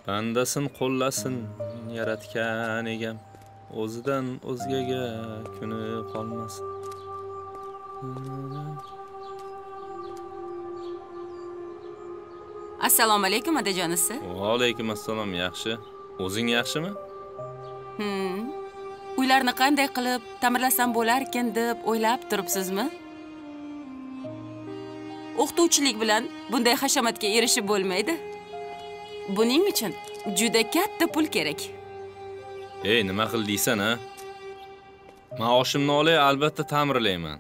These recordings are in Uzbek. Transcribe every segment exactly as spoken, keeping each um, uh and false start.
Bandasin qo'llasin yaratgan egam, o'zidan o'zgaga kuni qolmasin. Assalomu alaykum otajonisi. Va alaykum assalom, yaxshi. O'zing yaxshimi? Hmm. Uylarni qanday qilib ta'mirlasam bo'lar ekan deb o'ylab turibsizmi? O'qituvchilik bilan bunday hashamatga erishib bo'lmaydi. Buning uchun juda katta pul kerak. Ey, nima qil deysan, ha? Maoshimni olay, albatta ta'mirlayman.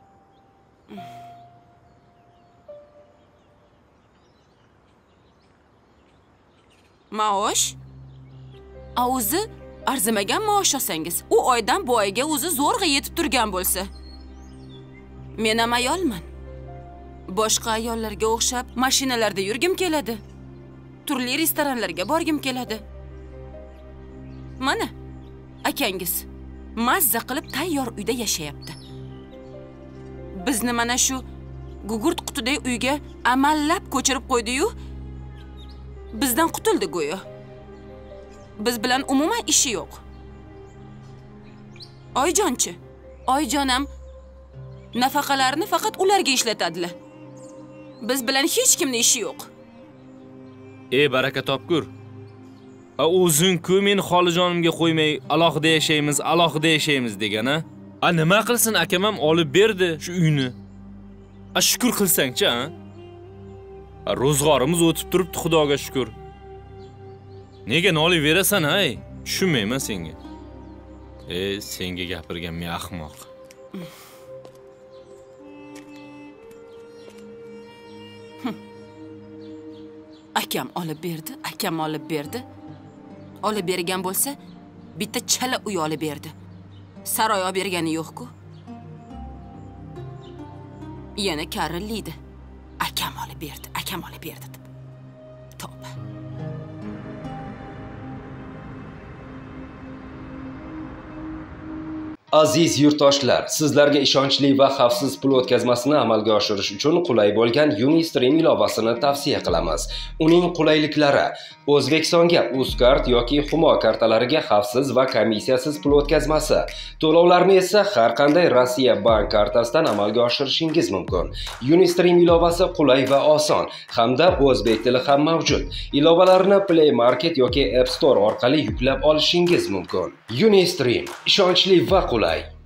Maosh? A o'zi arzimagan maosh olsangiz, u oydan bu oyga o'zi zo'rg'a yetib turgan bo'lsa. Men ham ayolman. Boshqa ayollarga o'xshab mashinalarda yurgim keladi. Turli restoranlarga borgim keladi. Mana, akangiz mazza qilib tayyor uyda yashayapti. Bizni mana shu gugurt qutiday uyga amallab ko'chirib qo'ydi-yu, bizdan qutuldi go'yo. Biz bilan umuman ishi yo'q. Oyjonchi, Oyjon ham nafaqalarni faqat ularga ishlatadilar. Biz bilan hech kimning ishi yo'q. Ey baraka topgur. A o'zing-ku men xolijonimga qo'ymay alohida yashaymiz, alohida yashaymiz degan-a? A nima qilsin, akam ham olib berdi shu uyni. A shukr qilsang-chi, ha? A ro'zg'orimiz o'tib turibdi, Xudoga shukr. Nega nolib berasan, hay? Tushunmayman senga. Ey, senga gapirgan men ahmoq. Akam olib berdi, akam olib berdi. Olib bergan bo'lsa, bitta chala uy olib berdi. Saroy olib bergani yo'q-ku. Yana karillaydi. Akam olib berdi, akam olib berdi deb. Tavba. Aziz yurtdoshlar, sizlarga ishonchli va xavfsiz pul o'tkazmasini amalga oshirish uchun qulay bo'lgan Unistream ilovasini tavsiya qilamiz. Uning qulayliklari: O'zbekistonga Uzkart yoki Humo kartalariga xavfsiz va komissiyasiz pul o'tkazmasi. To'lovlarni esa har qanday Rossiya bank kartasidan amalga oshirishingiz mumkin. Unistream ilovasi qulay va oson, hamda o'zbek tili ham mavjud. Ilovalarni Play Market yoki App Store orqali yuklab olishingiz mumkin. Unistream, ishonchli va qulay.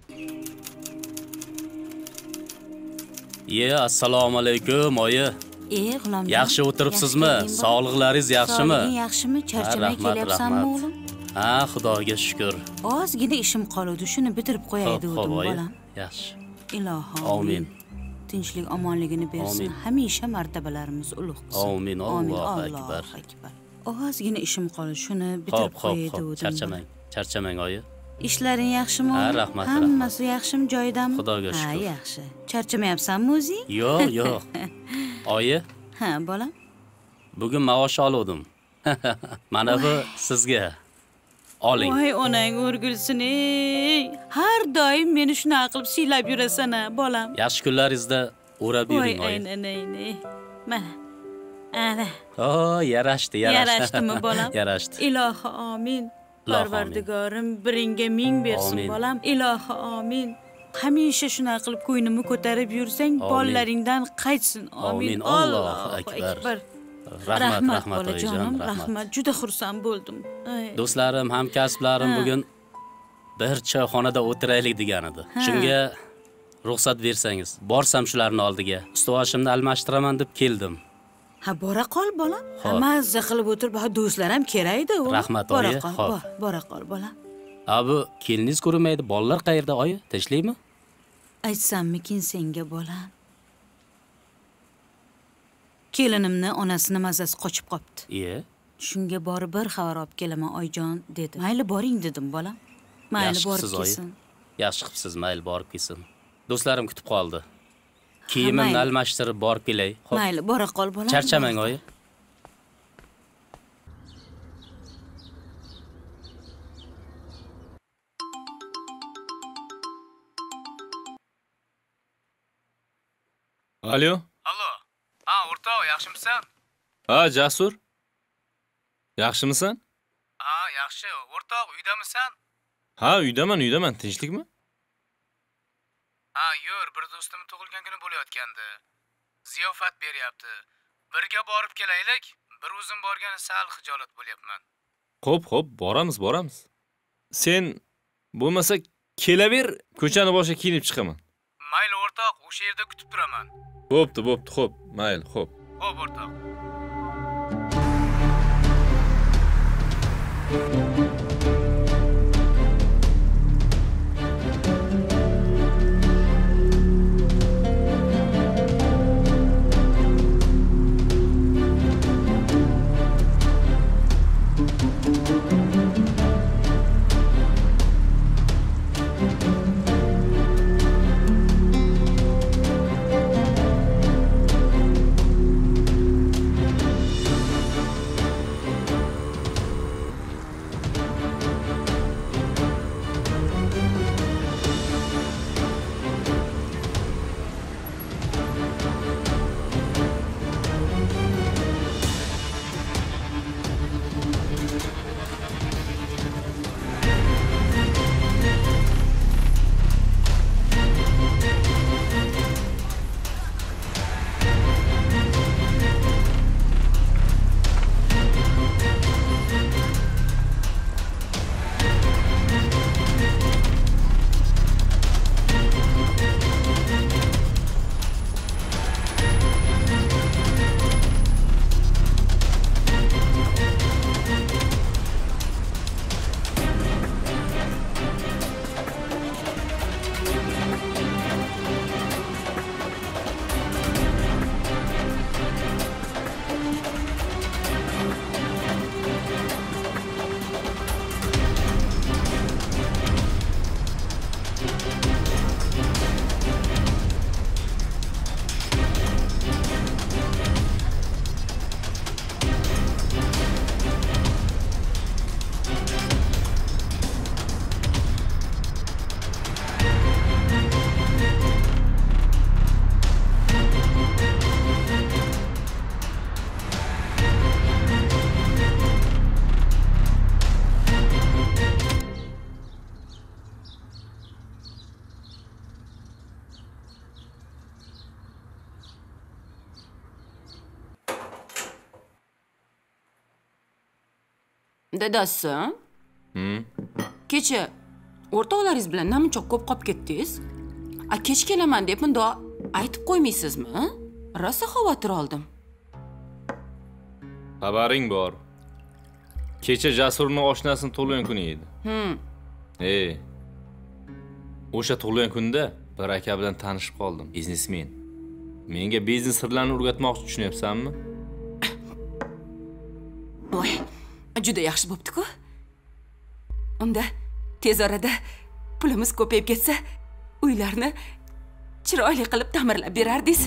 Ye, assalomu alaykum, oyi. Ey, g'ulom. Yaxshi o'tiribsizmi? Sog'liqlaringiz yaxshimi? Sog'lig'ing yaxshimi? Charchamay kelyapsanmi, o'g'lim? Ha, Xudoga shukr. Ozgina ishim qoldi, shuni bitirib qo'yay dedim, bolam. Yaxshi. Ilohim. Amin. Tinchlik, omonligini bersin. Hamisha martabalarimiz ulug' qilsin. Amin. Allohu akbar. Ozgina ishim qoldi, shuni bitirib qo'yay dedim. Charchamang, charchamang, oyi. Ishlaring yaxshimi? Ha, rahmat. Hammasi yaxshimi, joyidami? Xudoga shukr. Ha, yaxshi. Charchamayapsanmi o'zing? Yo'q, yo'q. Oyi? Ha, bolam. Bugun maosh oldim. Mana bu sizga. Oling. Voy, onang o'rgilsin, ey. Har doim meni shunaqa qilib siylab yurasan-a, bolam. Yaxshi kunlaringizda o'rab yuring, oyi. Voy, aynan, mana. Ana. Oh, yarashdi, yarashdi. Yarashdimi, bolam? Yarashdi. Ilohi, amin. Parvardigorim biringga ming bersin, bolam. Ilohi, amin. Hamisha shunaqa qilib ko'ynimni ko'tarib yursang, bolalaringdan qaytsin. Amin. Allohu akbar. Rahmat, rahmat, onajonim, rahmat. Juda xursand bo'ldim. Do'stlarim, hamkasblarim bugun bir choyxonada o'tiraylik degan edi. Shunga ruxsat bersangiz, borsam shularning oldiga. Ustuvashimni almashtiraman deb keldim. Ha, bora qol, bolam. Mazza qilib o'tirib, ha, do'stlar ham kerakdi, o'g'lim. Rahmat, oyi. Xo'p, bora qol, bolam. Abi, keliningiz ko'rinmaydi. Bolalar qayerda, oyi? Tinchlikmi? Aytsammikin senga, bolam? Kelinimni onasini mazasi qochib qopti. Iye. Shunga borib bir xabar olib kelaman, Oyjon dedi. Mayli boring dedim, bolam. Mayli borib kelsin. Yaxshi qilibsiz, mayli borib kelsin. Do'stlarim kutib qoldi. Kiyimimni almashtirib borib kelay. Mayli, bora qol, bolam. Charchamang, oyi. Alo? Allo. Ha, o'rtoq, yaxshimisan? Ha, Jasur. Yaxshimisan? Ha, yaxshi. O'rtoq, uydamisan? Ha, uydaman, uydaman. Tinchlikmi? Ha, yur, bir do'stim tug'ilgan kuni bo'layotgandi. Ziyofat beryapti. Birga borib kelaylik. Bir o'zim borgani sal xijolat bo'lyapman. Xo'p, xo'p, boramiz, boramiz. Sen bo'lmasa kelaver, ko'chani boshiga kiyinib chiqaman. Mayli o'rtoq, o'sha yerda kutib turaman. Bo'pti, bo'pti, xo'p, mayli, xo'p. Xo'p o'rtoq. Dadasi, Hmm. kecha o'rtoqlaringiz bilan namunchoq ko'p qolib ketdingiz. A kech kelaman deb bunda aytib qo'ymaysizmi? Rosa xavotir oldim. Xabaring bor. Kecha Jasurning oshnasining tug'ilgan kuni edi. Hmm. Ey. O'sha tug'ilgan kunda bir aka bilan tanishib qoldim, biznesmen. Menga biznes sirlarini o'rgatmoqchi tushunyapsanmi? Voy, juda yaxshi bo'pti-ku. Unda tez orada pulimiz ko'payib ketsa, uylarni chiroyli qilib ta'mirlab berardingiz.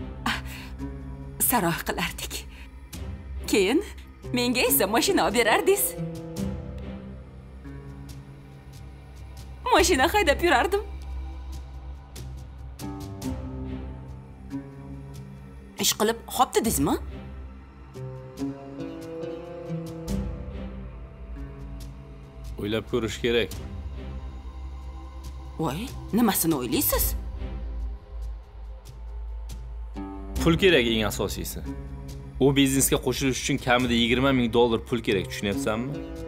Saroy qilardik. Keyin menga esa mashina olib berardingiz. Mashina haydab yurardim. Ish qilib qoptidingizmi? O'ylab ko'rish kerak. Voy, nimasini o'ylaysiz? Pul kerak eng asosiysi. U biznesga qo'shilish uchun kamida yigirma ming dollar pul kerak, tushunyapsanmi?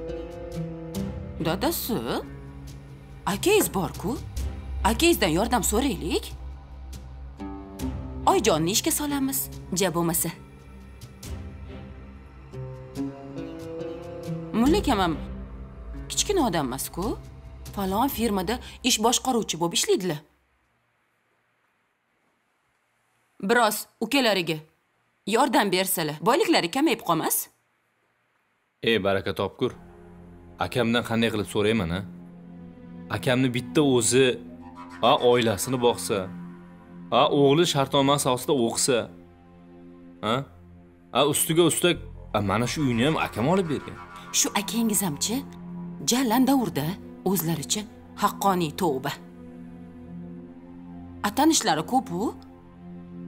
Dadasi, akangiz bor-ku. Akangizdan yordam so'raylik. Oyjonni ishga solamiz, ja bo'lmasa. Mulla kamam kichkina odam emas-ku. Falon firmada ish boshqaruvchi bo'lib ishlaydilar. Biroz ukalariga yordam bersalar, boyliklari kamayib qolmas? Ey, baraka topkur. Akamdan qanday qilib so'rayman, ha? Akamni bitta o'zi a oilasini boqsa, a o'g'li shartnoma asosida o'qisa, ha? A ustiga ustak, mana shu uyni ham akam olib bergan. Shu akangiz hamchi Jallan davrda o'zlaricha haqqoniy tavba. Atanishlari ko'p-u,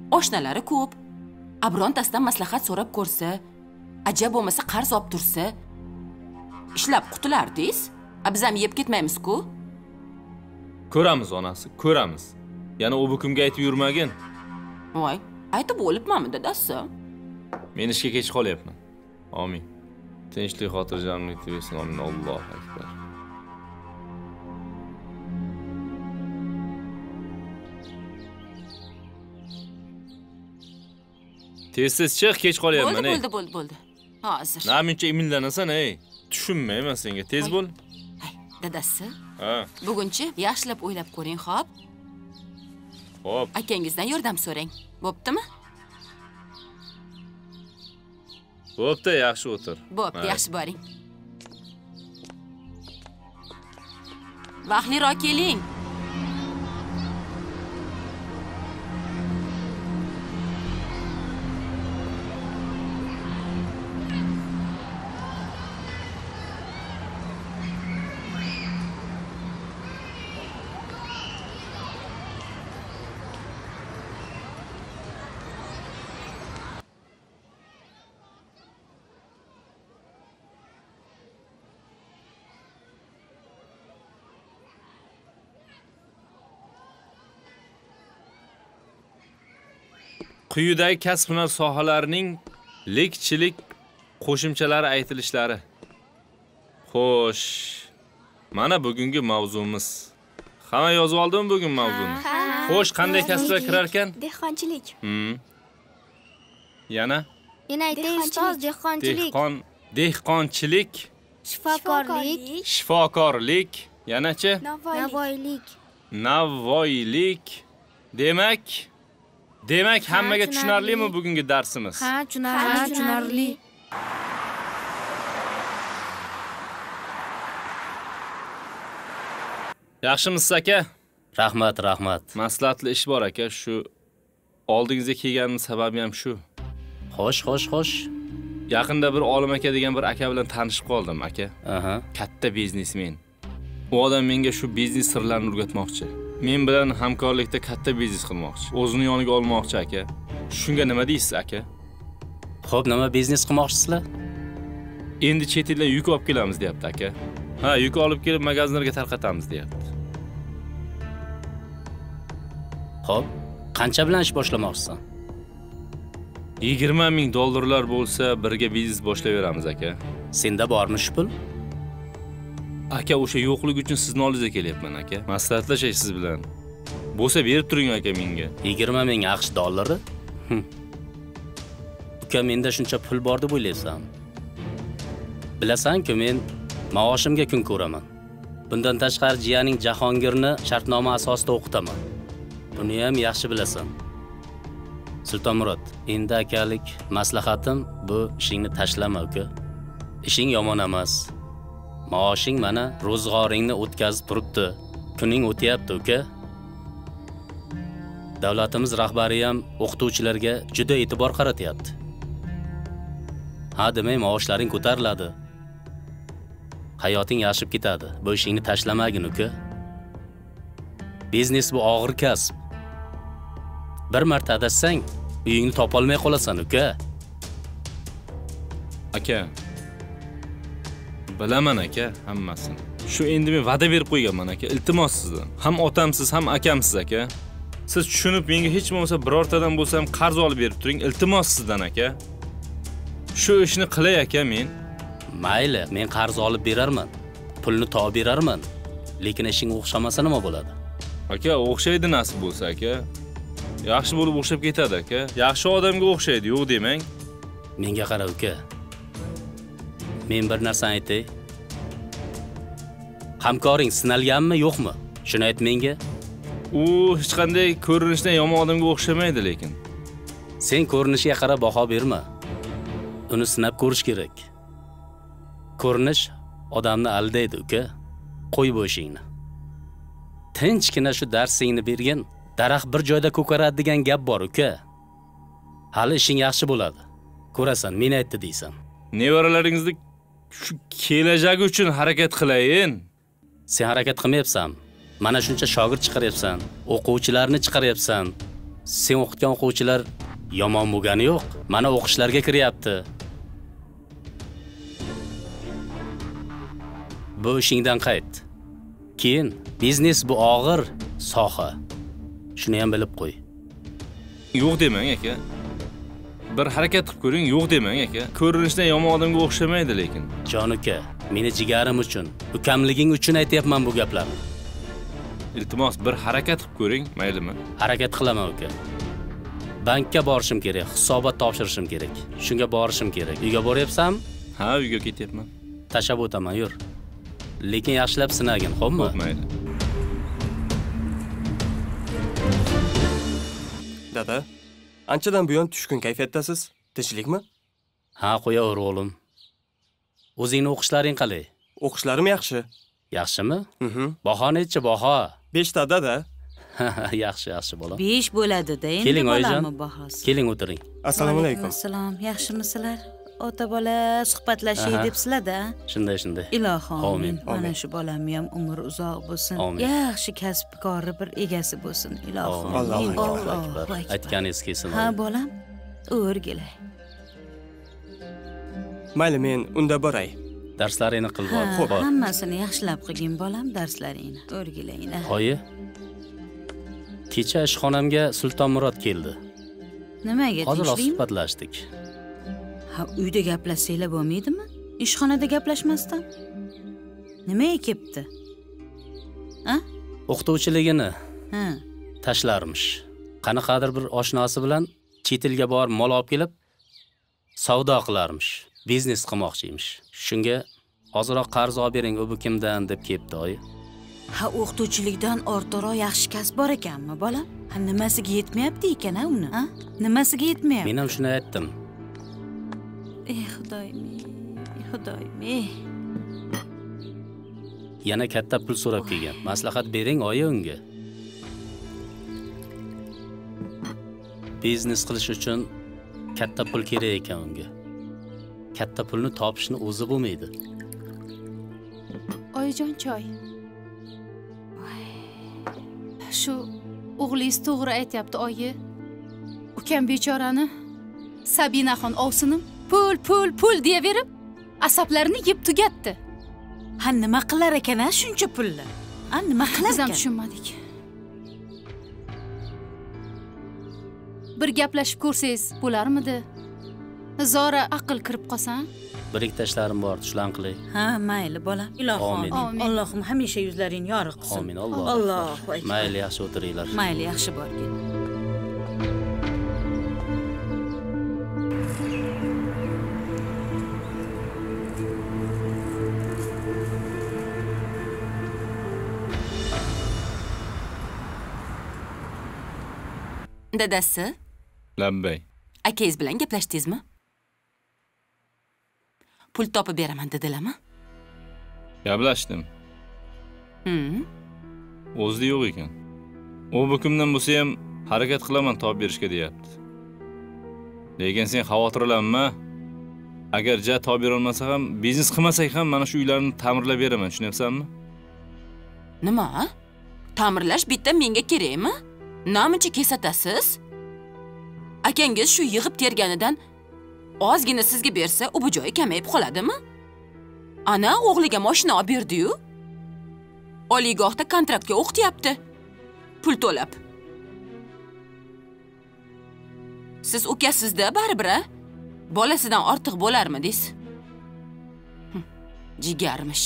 oshnalari ko'p. Abrontasidan maslahat so'rab ko'rsa, ajab bo'lmasa qarz olib tursa, ishlab qutulardingiz. A biz ham yeb ketmaymiz-ku. Ko'ramiz onasi, ko'ramiz. Yana u bukumga aytib yurmagin. Voy, aytib bo'libmanmi dadasi? Men ishga kech qolyapman. Amin. Tinchlik, xotirjamlik tilasin. Amin. Allohu akbar. Tez-tez chiq, kech qolyapman. Bo'ldi, bo'ldi, bo'ldi, bo'ldi. Hozir. Namuncha imillanasan, ey. Tushunmayman senga. Tez bo'l. Hay, dadasi. Ha. Bugunchi yaxshilab o'ylab ko'ring, xo'p? Xo'p. Akangizdan yordam so'rang. Bo'ptimi? Bo'pti, yaxshi o'tir. Bo'pti, yaxshi boring. Vaqtliroq keling. Quyidagi kasb-hunar sohalarining lekchilik qo'shimchalari aytilishlari. Xo'sh. Mana bugungi mavzumiz. Hamma yozib oldimi bugun mavzuni? Xo'sh, qanday kasblar kirar ekan? Dehqonchilik. Hmm. Yana? Yana ayting, ustoz, dehqonchilik. Dehqon, dehqonchilik, shifokorlik, shifokorlik, yanachi? navoiylik. Navoiylik. Demak, Demak, hammaga tushunarlimi bugungi darsimiz? Ha, tushunarli, tushunarli. Yaxshimisiz aka? Rahmat, rahmat. Maslahatli ish bor aka, shu oldingizga kelganim sababi ham shu. Xo'sh, xo'sh, xo'sh. Yaqinda bir Olim aka degan bir aka bilan tanishib qoldim aka. Aha. Katta biznesmen. U odam menga shu biznes sirlarini o'rgatmoqchi. Men bilan hamkorlikda katta biznes qilmoqchi. O'zini yoniga olmoqchi aka. Shunga nima deysiz aka? Xo'p, nima biznes qilmoqchisizlar? Endi chet eldan yuk olib kelamiz, deyapti aka. Ha, yuk olib kelib magazinlarga tarqatamiz, deyapti. Xo'p, qancha bilan ish boshlamoqchisan? yigirma ming dollarlar bo'lsa, birga biznes boshlayveramiz aka. Senda bormi shu pul? Aka, o'sha yo'qlik uchun sizni oldingizga kelyapman aka. Maslahatlashay siz bilan. Bo'lsa berib turing aka menga. yigirma ming AQSh dollari? Uka, menda shuncha pul bor deb o'ylaysan? Bilasan-ku, men maoshimga kun ko'raman. Bundan tashqari jiyaning Jahongirni shartnoma asosida o'qitaman. Buni ham yaxshi bilasan. Sultonmurod, endi akalik maslahatim bu ishingni tashlama uka. Ishing yomon emas. Maoshing mana ro'zg'oringni o'tkazib turibdi. Kuning o'tyapti uka. Davlatimiz rahbari ham o'qituvchilarga juda e'tibor qaratyapti. Ha, demay maoshlaring ko'tariladi. Hayoting yaxshib ketadi. Bu ishingni tashlamagin uka. Biznes bu og'ir kasb. Bir marta adashsang, uyingni topolmay qolasan uka. Aka, bilaman aka hammasini. Shu endi men va'da berib qo'yganman aka, iltimos sizdan. Ham otamsiz, ham akamsiz aka. Siz tushunib menga hech bo'lmasa birortadan bo'lsa ham qarz olib berib turing, iltimos sizdan aka. Shu ishni qilay aka men. Mayli, men qarz olib berarman. Pulni topib berarman. Lekin ishing o'xshamasa nima bo'ladi? Aka, o'xshaydi nasib bo'lsa aka. Yaxshi bo'lib o'xshab ketadi aka. Yaxshi odamga o'xshaydi, yo'q demang. Menga qara uka. Men bir narsa aytay. Hamkoring sinalganmi, yo'qmi? Shuni ayt menga. U hech qanday ko'rinishdan yomon odamga o'xshamaydi lekin. Sen ko'rinishiga qarab baho berma. Uni sinab ko'rish kerak. Ko'rinish odamni aldaydi uka. Qo'y bu ishingni. Tinchgina shu darsingni bergin. Daraxt bir joyda ko'karadi degan gap bor uka. Hali ishing yaxshi bo'ladi. Ko'rasan, men aytdi deysan. Nevaralaringizni shu kelajagi uchun harakat qilayin. Sen harakat qilmayapsan. Mana shuncha shogird chiqaryapsan, o'quvchilarni chiqaryapsan. Sen o'qitgan o'quvchilar yomon bo'lgani yo'q. Mana o'qishlarga kiryapti. Bu ishingdan qayt. Keyin biznes bu og'ir soha. Shuni ham bilib qo'y. Yo'q demang aka. Bir harakat qilib ko'ring, yo'q demang aka. Ko'rinishdan yomon odamga o'xshamaydi lekin. Jon uka, meni jigarim uchun, ukamliging uchun aytayapman bu gaplarni. Iltimos, bir harakat qilib ko'ring, maylimi? Harakat qilaman uka. Bankka borishim kerak, hisobot topshirishim kerak. Shunga borishim kerak. Uyga boryapsanmi? Ha, uyga ketyapman. Tashab o'taman, yur. Lekin yaxshilab sinagin, xo'pmi? Mayli. Dada, anchadan buyon tushkun kayfiyatdasiz. Tinchlikmi? Ha, qo'yaver o'g'lim. O'zingning o'qishlaring qalay? O'qishlarim yaxshi. Yaxshimi? Mhm. Baho necha baho? besh ta dada. Yaxshi, yaxshi bolam. besh bo'ladi-da endi. Keling oyijon. Bahosi. Keling o'tiring. Assalomu alaykum. Assalom, yaxshimisizlar? Ota bola suhbatlashay debsizlar-da. Shunday, shunday. Ilohim, Amin. mana shu bolamni ham umr uzoq bo'lsin. Amin. Yaxshi kasb-kori bir egasi bo'lsin, ilohim. Allohu akbar. Aytganingiz kelsin. Ha, bolam. O'rgilay. Mayli, men unda boray. Darslaringni qilib ol. Xo'p, hammasini yaxshilab qilgin bolam, darslaringni. O'rgilayni. Oyi. Kecha ishxonamga Sultonmurod keldi. Nimaga Hozir tinchlikmi? suhbatlashdik. Ha, uyda gaplashsanglar bo'lmaydimi? Ishxonada gaplashmasdan. Nimaga kelibdi? Ha? O'qituvchiligini Ha. tashlarmish. Qanaqadir bir oshnosi bilan chet elga borib mol olib kelib savdo qilarmish. Biznes qilmoqchiymish. Shunga ozroq qarz olib bering, u bu kimdan deb kelibdi oyi. Ha, o'qituvchilikdan ortiqroq yaxshi kasb bor ekanmi, bolam? Ha, nimasiga yetmayapti ekan-a uni? Ha? Nimasiga yetmayapti? Men ham shuni aytdim. Ey xudoyim, ey xudoyim. ey. Yana katta pul so'rab kelgan. Maslahat bering oyi unga. Biznes qilish uchun katta pul kerak ekan unga. Katta pulni topishni o'zi bo'lmaydi. Oyijon choy. Shu o'g'lingiz to'g'ri aytyapti, oyi. Ukam bechorani Sabinaxon ovsinim pul, pul, pul deyaverib, asablarini yeb tugatdi. Ha, nima qilar ekan-a shuncha pulni? Ha, nima qilar Biz ham ekan? tushunmadik. Bir gaplashib ko'rsangiz bo'larmidi? Zora aql kirib qolsan? Bir ikki tashlarim bor, tushlan qilay. Ha, mayli bolam. Ilohim, Amin. Allohim hamisha yuzlaringni yorug' qilsin. Amin. Alloh. Allohu akbar. Mayli, yaxshi o'tiringlar. Mayli, yaxshi borgin. Dadasi, Labbay. akangiz bilan gaplashdingizmi? Pul topib beraman dedilarmi? Gaplashdim. Hmm. O'zida yo'q ekan. U bu kimdan bo'lsa ham harakat qilaman topib berishga deyapti. Lekin sen xavotirlanma. Agar ja topib bera olmasa ham, biznes qilmasak ham mana shu uylarni ta'mirlab beraman, tushunyapsanmi? Nima? Ta'mirlash bitta menga kerakmi? Namuncha kesatasiz? Akangiz shu yig'ib terganidan ozgina sizga bersa, u bu joyi kamayib qoladimi? Ana o'g'liga mashina olib berdi-yu. Oliygohda kontraktga o'qityapti. Pul to'lab. Siz ukasizda baribir, bolasidan ortiq bo'larmidingiz? Jigarmish.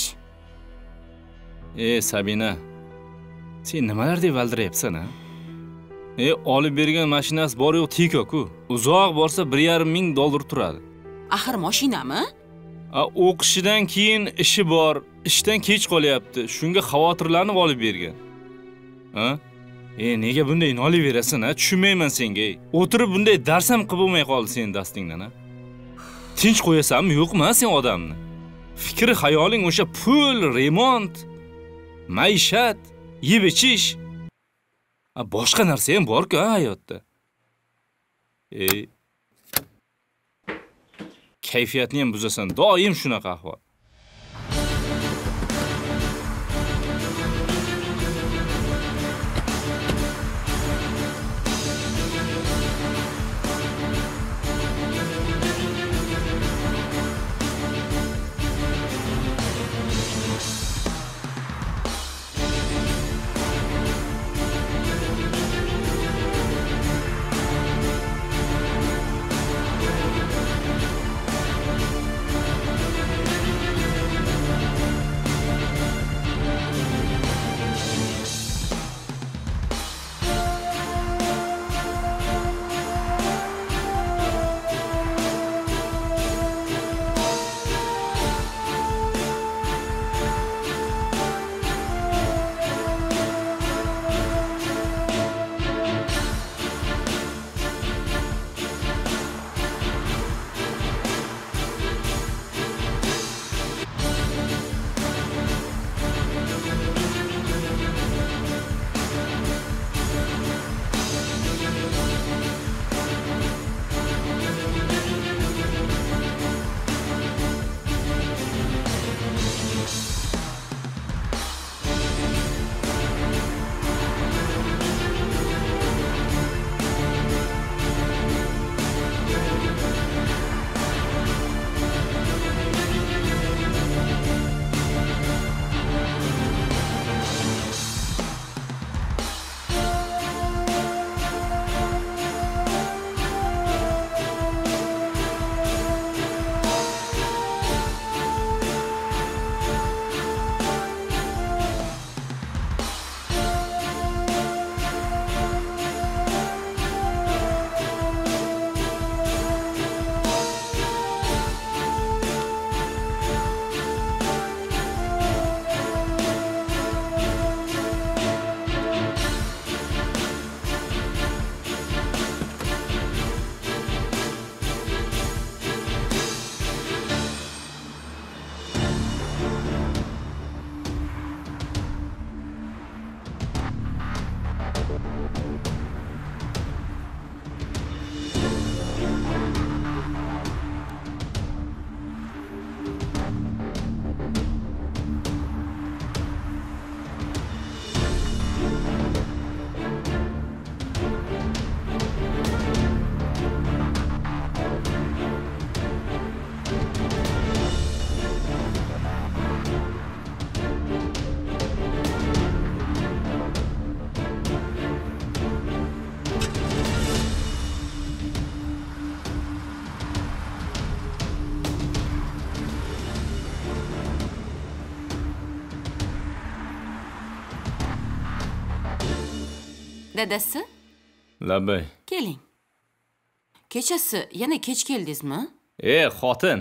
Ey Sabina, sen nimalar deb valdirayapsan-a? E, olib bergan mashinasi bor-yo'q tiko-ku. Uzoq borsa bir yarim ming dollar turadi. Axir mashinami? A, o'qishidan keyin ishi bor, ishdan kech qolyapti. Shunga xavotirlanib olib bergan. Ha? E, nega bunday nolaverasan, ha? Tushunmayman senga. O'tirib bunday dars ham qilib bo'lmay qoldi sen dastingdan, ha? Tinch qo'yasanmi, yo'qmi sen odamni? Fikri xayoling o'sha pul, remont, maishat, yeb ichish. A, boshqa narsa ham bor-ku hayotda. Ey. Kayfiyatni ham buzasan, doim shunaqa ahvol. Dadasi? Labbay. Keling. Kechasi yana kech keldingizmi? E, xotin.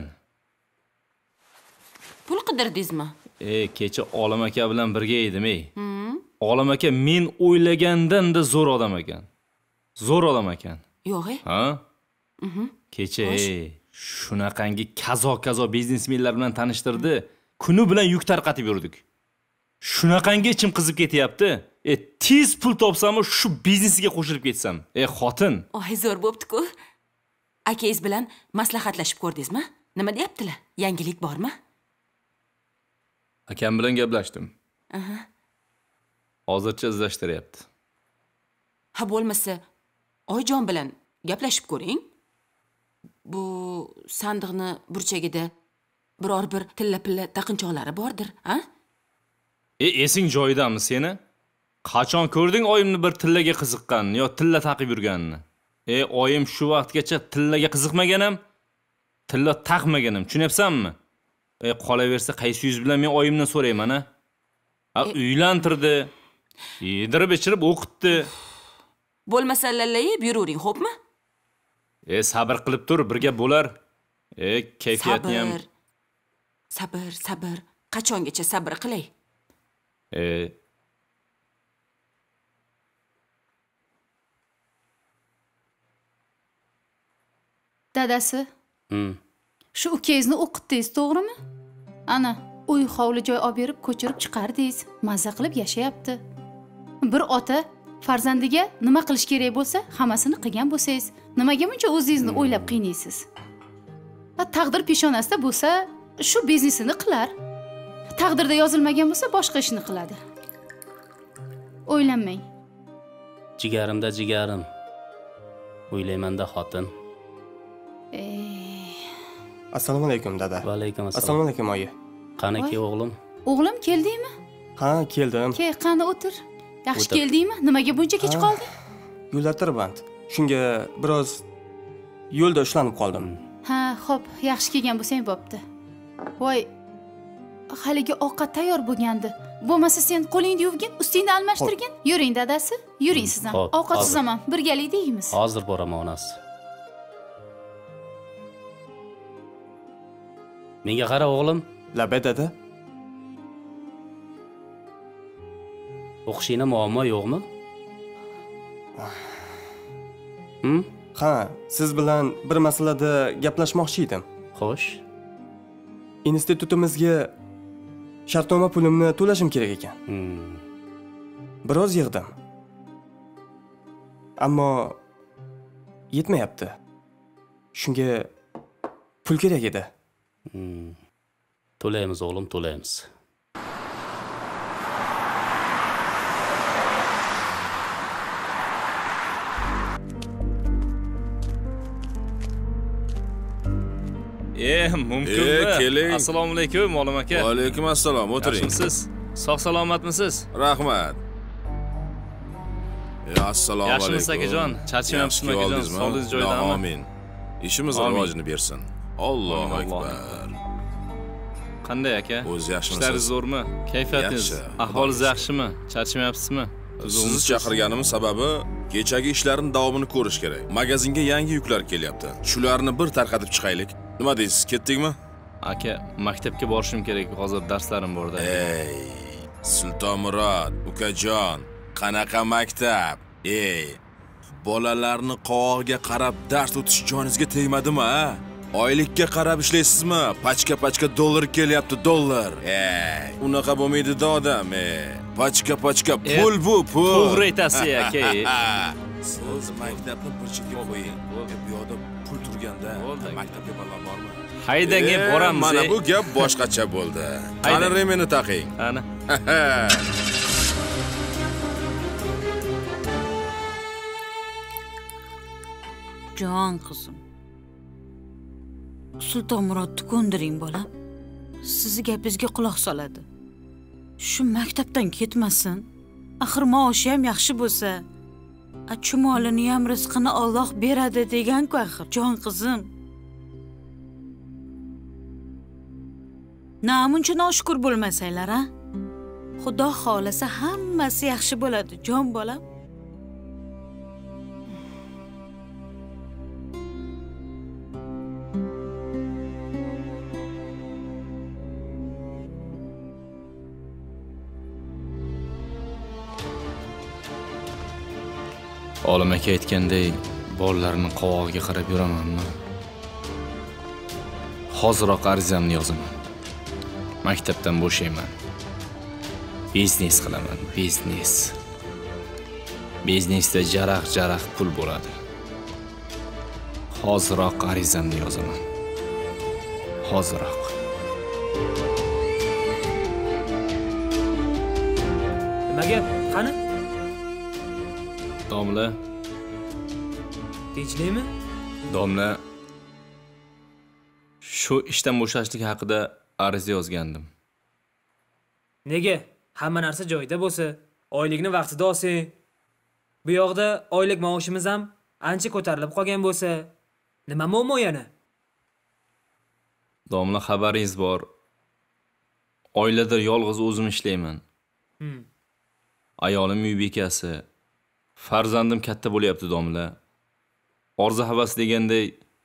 Pul qidirdingizmi? E, kecha Olim aka bilan birga edim, ey. Olim aka men o'ylagandan-da zo'r odam ekan. Zo'r odam ekan. Yo'q, ey. Ha? Mhm. Kecha ey, shunaqangi kazo-kazo biznesmenlar bilan tanishtirdi. Kuni bilan yuk tarqatib yurdik. Shunaqangi ichim qizib ketyapti. E, tez pul topsam, shu biznesiga qo'shilib ketsam. E, xotin. Oy, zo'r bo'pti-ku. Akangiz bilan maslahatlashib ko'rdingizmi? Nima deyaptilar? Yangilik bormi? Akam bilan gaplashdim. Aha. Hozircha izlashtiryapti. Ha, bo'lmasa, Oyjon bilan gaplashib ko'ring. Bu sandiqni burchagida biror bir tilla-pilla taqinchoqlari bordir, ha? E, esing joyidami seni? Qachon ko'rding oyimni bir tillaga qiziqqanini yo tilla taqib yurganini? E, oyim shu vaqtgacha tillaga qiziqmaganam, tilla taqmaganam, tushunyapsanmi? E, qolaversa qaysi yuz bilan men oyimdan so'rayman, ha? Ha, e... uylantirdi. Yedirib ichirib o'qitdi. Bo'lmasa lallayib yuravering, xo'pmi? E, sabr qilib tur, birga bo'lar. E, kayfiyatni ham Sabr, sabr. Qachongacha sabr qilay? E, Dadasi. Hmm. Shu ukangizni o'qitdingiz, to'g'rimi? Ana, uy hovli joy olib berib ko'chirib chiqardingiz. Mazza qilib yashayapti. Bir ota farzandiga nima qilish kerak bo'lsa, hammasini qilgan bo'lsangiz, nimaga buncha o'zingizni o'ylab qiynaysiz? Va taqdir peshonasida bo'lsa, shu biznesini qilar. Taqdirda yozilmagan bo'lsa, boshqa ishni qiladi. O'ylanmang. Jigarimda jigarim. O'ylaymanda xotin. Assalomu alaykum dada. Va alaykum assalom. Assalomu alaykum oyi. Qani ke o'g'lim? O'g'lim keldingmi? Ha, keldim. Ke, qani o'tir. Yaxshi keldingmi? Nimaga buncha kech qolding? Yo'lda tirband. Shunga biroz yo'lda ushlanib qoldim. Ha, xo'p, yaxshi kelgan bo'lsang bo'pti. Voy, haligi ovqat tayyor bo'lgandi. Bo'lmasa sen qo'lingni yuvgin, ustingni almashtirgin. Yuring dadasi, yuring siz ham. Ovqatsiz ham birgalikda yeymiz. Hozir boraman onasi. Menga qara o'g'lim. Labbay dada. O'qishingda muammo yo'qmi? Hm? Ha, siz bilan bir masalada gaplashmoqchi edim. Xo'sh. Institutimizga shartnoma pulimni to'lashim kerak ekan. Hmm. Biroz yig'dim. Ammo yetmayapti. Shunga pul kerak edi. Hmm. To'laymiz o'g'lim, to'laymiz. E, mumkinmi? Keling. Assalomu alaykum, Olim aka. Va alaykum assalom, o'tiring. Yaxshimisiz? Sog' salomatmisiz? Rahmat. E, assalomu alaykum. Yaxshimisiz akajon? Charchamayapsizmi akajon? Sog'ligingiz joyidami? Amin. Ishimiz rivojini bersin. Allohu akbar. Qanday aka? O'z yaxshimisiz? Ishlaringiz zo'rmi? Kayfiyatingiz, ahvolingiz yaxshimi? Charchamayapsizmi? Sizni chaqirganim sababi kechagi ishlarning davomini ko'rish kerak. Magazinga yangi yuklar kelyapti. Shularni bir tarqatib chiqaylik. Nima deysiz, ketdikmi? Aka, maktabga borishim kerak, hozir darslarim borda. Ey, Sultonmurod, ukajon, qanaqa maktab? Ey, bolalarni qovog'iga qarab dars o'tish joningizga tegmadimi, ha? Oylikka qarab ishlaysizmi? Pachka-pachka dollar kelyapti, dollar. Ey, unaqa bo'lmaydi-da odam, ey. Pachka-pachka pul bu, pul. To'g'ri aytasiz, aka. Siz maktabni bir chetga qo'ying. Bu yoqda pul turganda maktabga balo bormi? Haydang, boramiz. Mana bu gap boshqacha bo'ldi. Qani remeni taqing. Qani. Jon qizim. Sultonmurodni ko'ndiring bolam. Sizni gapingizga quloq soladi. Shu maktabdan ketmasin. Axir maoshi ham yaxshi bo'lsa, a chumolini ham rizqini Alloh beradi degan-ku axir. Jon qizim. Namuncha noshukur bo'lmasanglar, ha? Xudo xolasa hammasi yaxshi bo'ladi, jon bolam. Olim aka aytganday, bolalarning qovog'iga qarab yuramanmi? Hoziroq arizamni yozaman. Maktabdan bo'shayman. Biznes qilaman, biznes. Biznesda jaraq-jaraq pul bo'ladi. Hoziroq arizamni yozaman. Hoziroq. Nimaga? Qani? Domla. Tinchlikmi? Domla. Shu ishdan bo'shashlik haqida ariza yozgandim. Nega? Hamma narsa joyida bo'lsa, oylikni vaqtida olsang, bu yoqda oylik maoshimiz ham ancha ko'tarilib qolgan bo'lsa, nima muammo yana? Domla, xabaringiz bor. Oilada yolg'iz o'zim ishlayman. Hmm. Ayolim uy bekasi. Farzandim katta bo'lyapti, domla. Orzu havas deganday.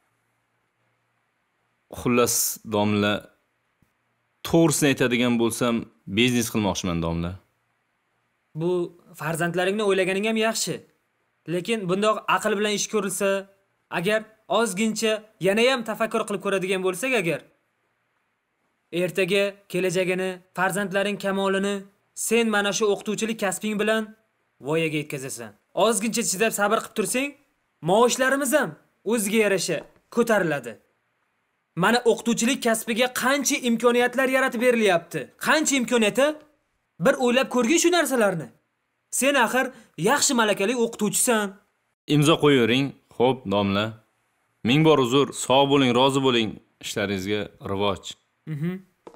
Xullas, domla, to'g'risini aytadigan bo'lsam, biznes qilmoqchiman, domla. Bu farzandlaringni o'ylaganing ham yaxshi. Lekin bundoq aql bilan ish ko'rilsa, agar ozgincha yana ham tafakkur qilib ko'radigan bo'lsak agar, ertaga kelajagini, farzandlaring kamolini sen mana shu o'qituvchilik kasbing bilan voyaga yetkazasan. Ozgincha chidab sabr qilib tursang, maoshlarimiz ham o'ziga yarasha ko'tariladi. Mana o'qituvchilik kasbiga qancha imkoniyatlar yaratib berilyapti. Qancha imkoniyati? Bir o'ylab ko'rgin shu narsalarni. Sen axir yaxshi malakali o'qituvchisan. Imzo qo'yavering. Xo'p, domla. Ming bor uzr, sog' bo'ling, rozi bo'ling. Ishlaringizga rivoj. Mhm.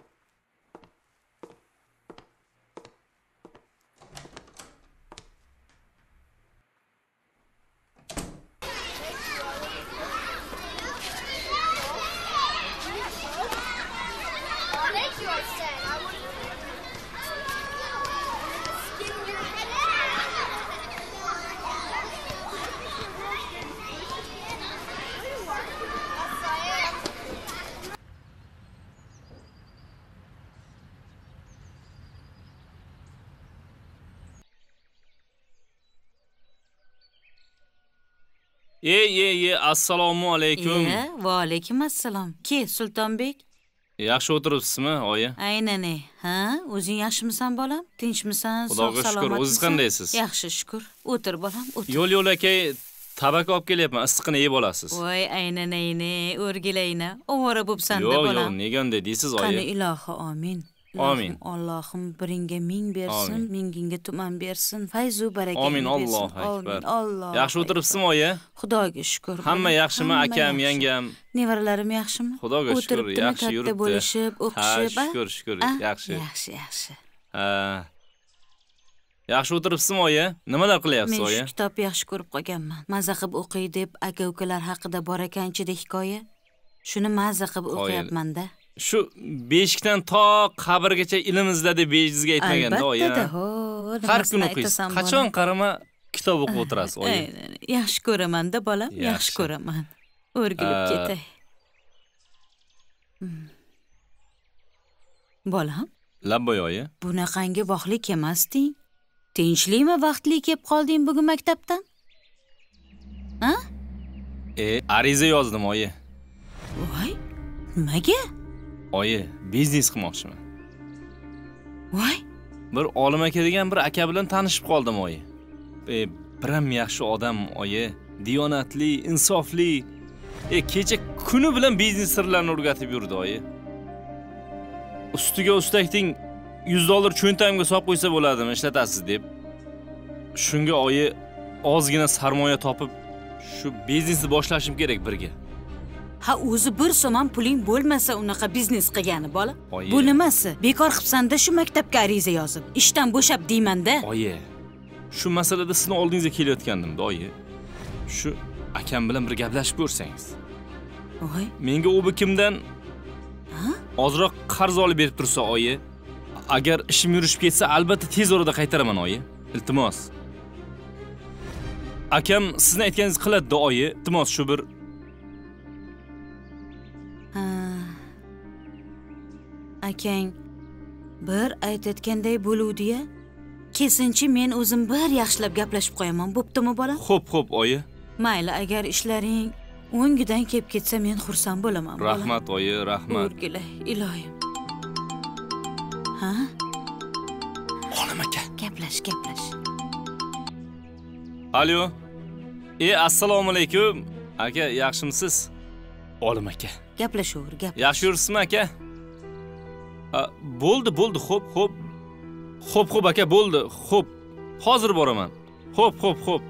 Ey, ey, ey, assalomu alaykum. E, va alaykum assalom. Ke, Sultonbek? Yaxshi o'tiribsizmi, oyi? Aynan, ha? O'zing yaxshimisan, bolam? Tinchmisan? Xudoga shukr. O'zingiz qandaysiz? Yaxshi, shukr. O'tir, bolam, o'tir. Yo'l-yo'l akay, tabak olib kelyapman. Issiqini yeb olasiz. Voy, aynan, aynan, o'rgilayna. Ovora bo'psan-da, bolam. Yo'q, yo'q, nega unday deysiz, oyi? Qani ilohi, amin. Amin. Allohim biringga ming bersin, mingingga tuman bersin, fayzu baraka bersin. Amin, Alloh akbar. Alloh. Yaxshi o'tiribsizmi, oyi? Xudoga shukr. Hamma yaxshimi, akam, yangam? Nevaralarim yaxshimi? Xudoga shukr, yaxshi yuribdi. Katta bo'lishib, o'qishib, ha? Shukr, shukr, yaxshi. Yaxshi, yaxshi. Ha. Yaxshi o'tiribsizmi, oyi? Nimalar qilyapsiz, oyi? Men shu kitob yaxshi ko'rib qolganman. Maza qilib o'qiy deb aka-ukalar haqida bor ekanchida hikoya. Shuni maza qilib o'qiyapman-da. Shu beshikdan to qabrgacha ilm izla deb bejizga aytmaganda, oyi. Albatta, har kun o'qiysiz. Qachon qarama kitob o'qib o'tirasiz, oyi. Yaxshi ko'raman-da, bolam, yaxshi ko'raman. O'rgilib ketay. Bolam? Labboy, oyi. Bunaqangi vohlik emasding. Tinchlikmi vaqtli kelib qolding bugun maktabdan? Ha? E, ariza yozdim, oyi. Voy, nimaga? Oyi, biznes qilmoqchiman. Voy, bir olim aka degan bir aka bilan tanishib qoldim, oyi. E, biram yaxshi odam, oyi, diyonatli, insofli. E, kecha kuni bilan biznes sirlarini o'rgatib yurdi, oyi. Ustiga ustakding yuz dollar cho'ntagimga solib qo'ysa bo'ladimi, ishlatasiz deb. Shunga oyi ozgina sarmoya topib, shu biznesni boshlashim kerak birga. Ha, o'zi bir so'm ham puling bo'lmasa unaqa biznes qilgani bola. Oyi. Bu nimasi? Bekor qilsanda shu maktabga ariza yozib, ishdan bo'shab deyman-da. Oyi. Shu masalada sizni oldingizga kelayotgandim-da, oyi. Shu akam bilan bir gaplashib ko'rsangiz. Voy. Menga u kimdan ozroq qarz olib berib tursa, oyi, agar ishim yurishib ketsa, albatta tez orada qaytaraman, oyi. Iltimos. Akam sizni aytganingizni qiladi-da, oyi. Iltimos shu bir akang bir aytayotganday bo'luvdi-ya. kesinchi men o'zim bir yaxshilab gaplashib qo'yaman, bo'ptimi bolam? Xo'p, xo'p, oyi. Mayli, agar ishlaring o'ngidan kelib ketsa men xursand bo'laman, bolam. Rahmat, oyi, rahmat. O'rgilay, iloyim. Ha? Olim aka, gaplash, gaplash. Alo. E, assalomu alaykum. Aka, yaxshimisiz? Olim aka. Gaplashaver, gaplash. Yaxshi yuribsizmi aka? Bo'ldi, bo'ldi, xo'p, xo'p. Xo'p, xo'p aka, bo'ldi. Xo'p. Hozir boraman. Xo'p, xo'p, xo'p.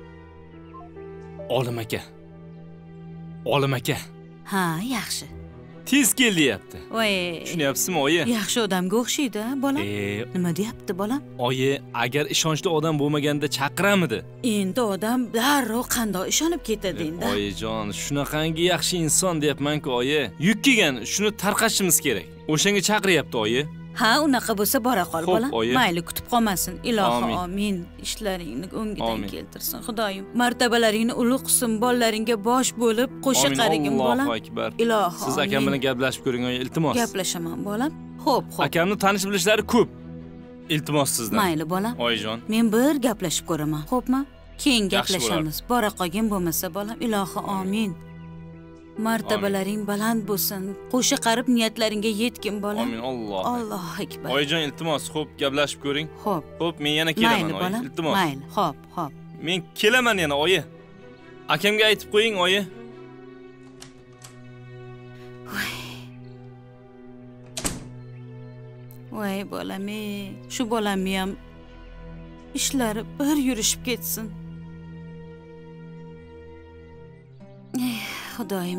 Olim aka. Olim aka. Ha, yaxshi. Tez kel deyapti. Voy. Tushunyapsizmi, oyi? Yaxshi odamga o'xshaydi, bolam. E, Nima deyapti, bolam? Oyi, agar ishonchli odam bo'lmaganda chaqiramidi? Endi odam darrov qandoq ishonib ketadi endi. Oyijon, shunaqangi yaxshi inson deyapman-ku, oyi. Yuk kelgan, shuni tarqatishimiz kerak. O'shanga chaqiryapti, oyi. Ha, unaqa bo'lsa bora qol, bolam. oyi. Mayli, kutib qolmasin. Ilohi, Amin. amin. Ishlaringni o'ngidan Amin. keltirsin, Xudoyim. Martabalaringni ulug' qilsin, bolalaringga bosh bo'lib, qo'sha qaragin, bolam. Allohu akbar. Ilohi. Siz akam bilan gaplashib ko'ring, oyi, iltimos. Gaplashaman, bolam. Xo'p, xo'p. Akamni tanish bilishlari ko'p. Iltimos sizdan. Mayli, bolam. Oyijon. Men bir gaplashib ko'raman, xo'pmi? Keyin Yaxshi gaplashamiz. Bora qolgin bo'lmasa, bolam. Ilohi, amin. Martabalaring baland bo'lsin. Qo'sha qarib niyatlaringga yetgin, bolam. Amin, Alloh. Allohu akbar. Oyijon, iltimos, xo'p, gaplashib ko'ring. Xo'p. Xo'p, men yana kelaman, Mayli, oyi. bolam. Iltimos. Mayli, xo'p, xo'p. Men kelaman yana, oyi. Akamga aytib qo'ying, oyi. Voy bolam, shu bolamni ham ishlari bir yurishib ketsin. Eh, Xudoyim.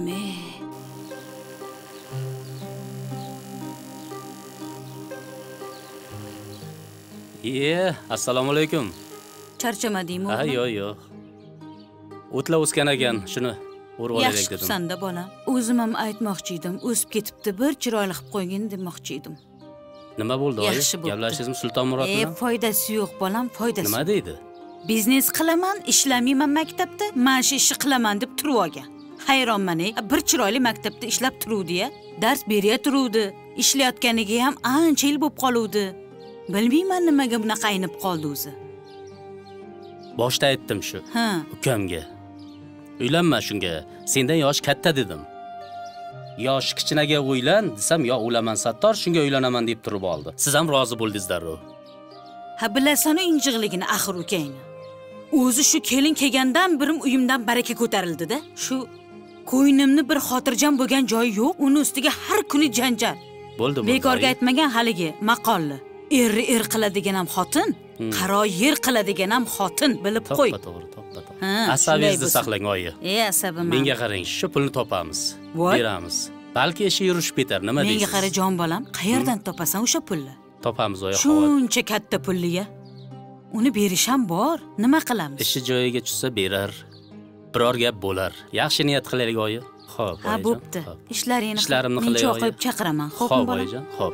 Iye, assalomu alaykum. Charchamadingmi? Ha, yo'q, yo'q. O'tla o'sgan ekan, shuni o'rib olaylik dedim. Yaxshi qilsanda, bolam. O'zim ham aytmoqchi edim, o'sib ketibdi, bir chiroyli qilib qo'ygin demoqchi edim. Nima bo'ldi, oyi? Yaxshi bo'ldi. Gaplashdingizmi Sultonmurod bilan? E, foydasi yo'q, bolam, foydasi. Nima deydi? Biznes qilaman, ishlamayman maktabda, mana shu ishni qilaman deb turib olgan. Hayronman, bir chiroyli maktabda ishlab turuvdi-ya, dars berya turuvdi. Ishlayotganiga ham ancha yil bo'lib qoluvdi. Bilmayman nimaga bunaqa aynib qoldi o'zi. Boshda aytdim shu. Ha. Ukamga. Uylanma shunga. Sendan yosh katta dedim. Yosh kichinaga uylan desam, yo o'laman Sattor, shunga uylanaman deb turib oldi. Siz ham rozi bo'ldingiz darrov. Ha, bilasan-ku injiqligini axir ukangni. O'zi shu kelin kelgandan birim uyimdan baraka ko'tarildi-da. Shu ko'ynimni bir xotirjam bo'lgan joyi yo'q, uni ustiga har kuni janjal. Bo'ldi, bo'ldi. Bekorga aytmagan haligi maqolni. Erni er qiladigan ham xotin, qaro yer qiladigan ham xotin, bilib qo'y. To'ppa to'g'ri, to'ppa to'g'ri. Asavingizni saqlang, oyi. E, asabim. Menga qarang, shu pulni topamiz, beramiz. Balki ishi yurishib ketar, nima deysiz? Menga qara jon bolam, qayerdan topasan o'sha pulni? Topamiz, oyi, xavotir. Shuncha katta pulliga. Uni berish ham bor. Nima qilamiz? Ishi joyiga tushsa berar. Biror gap bo'lar. Yaxshi niyat qilaylik, oyi. Xo'p, ha, bo'pti. Ishlaringni ishlarimni qilay. Men qo'yib chaqiraman. Xo'pmi, bolam? Xo'p, oyijon, xo'p.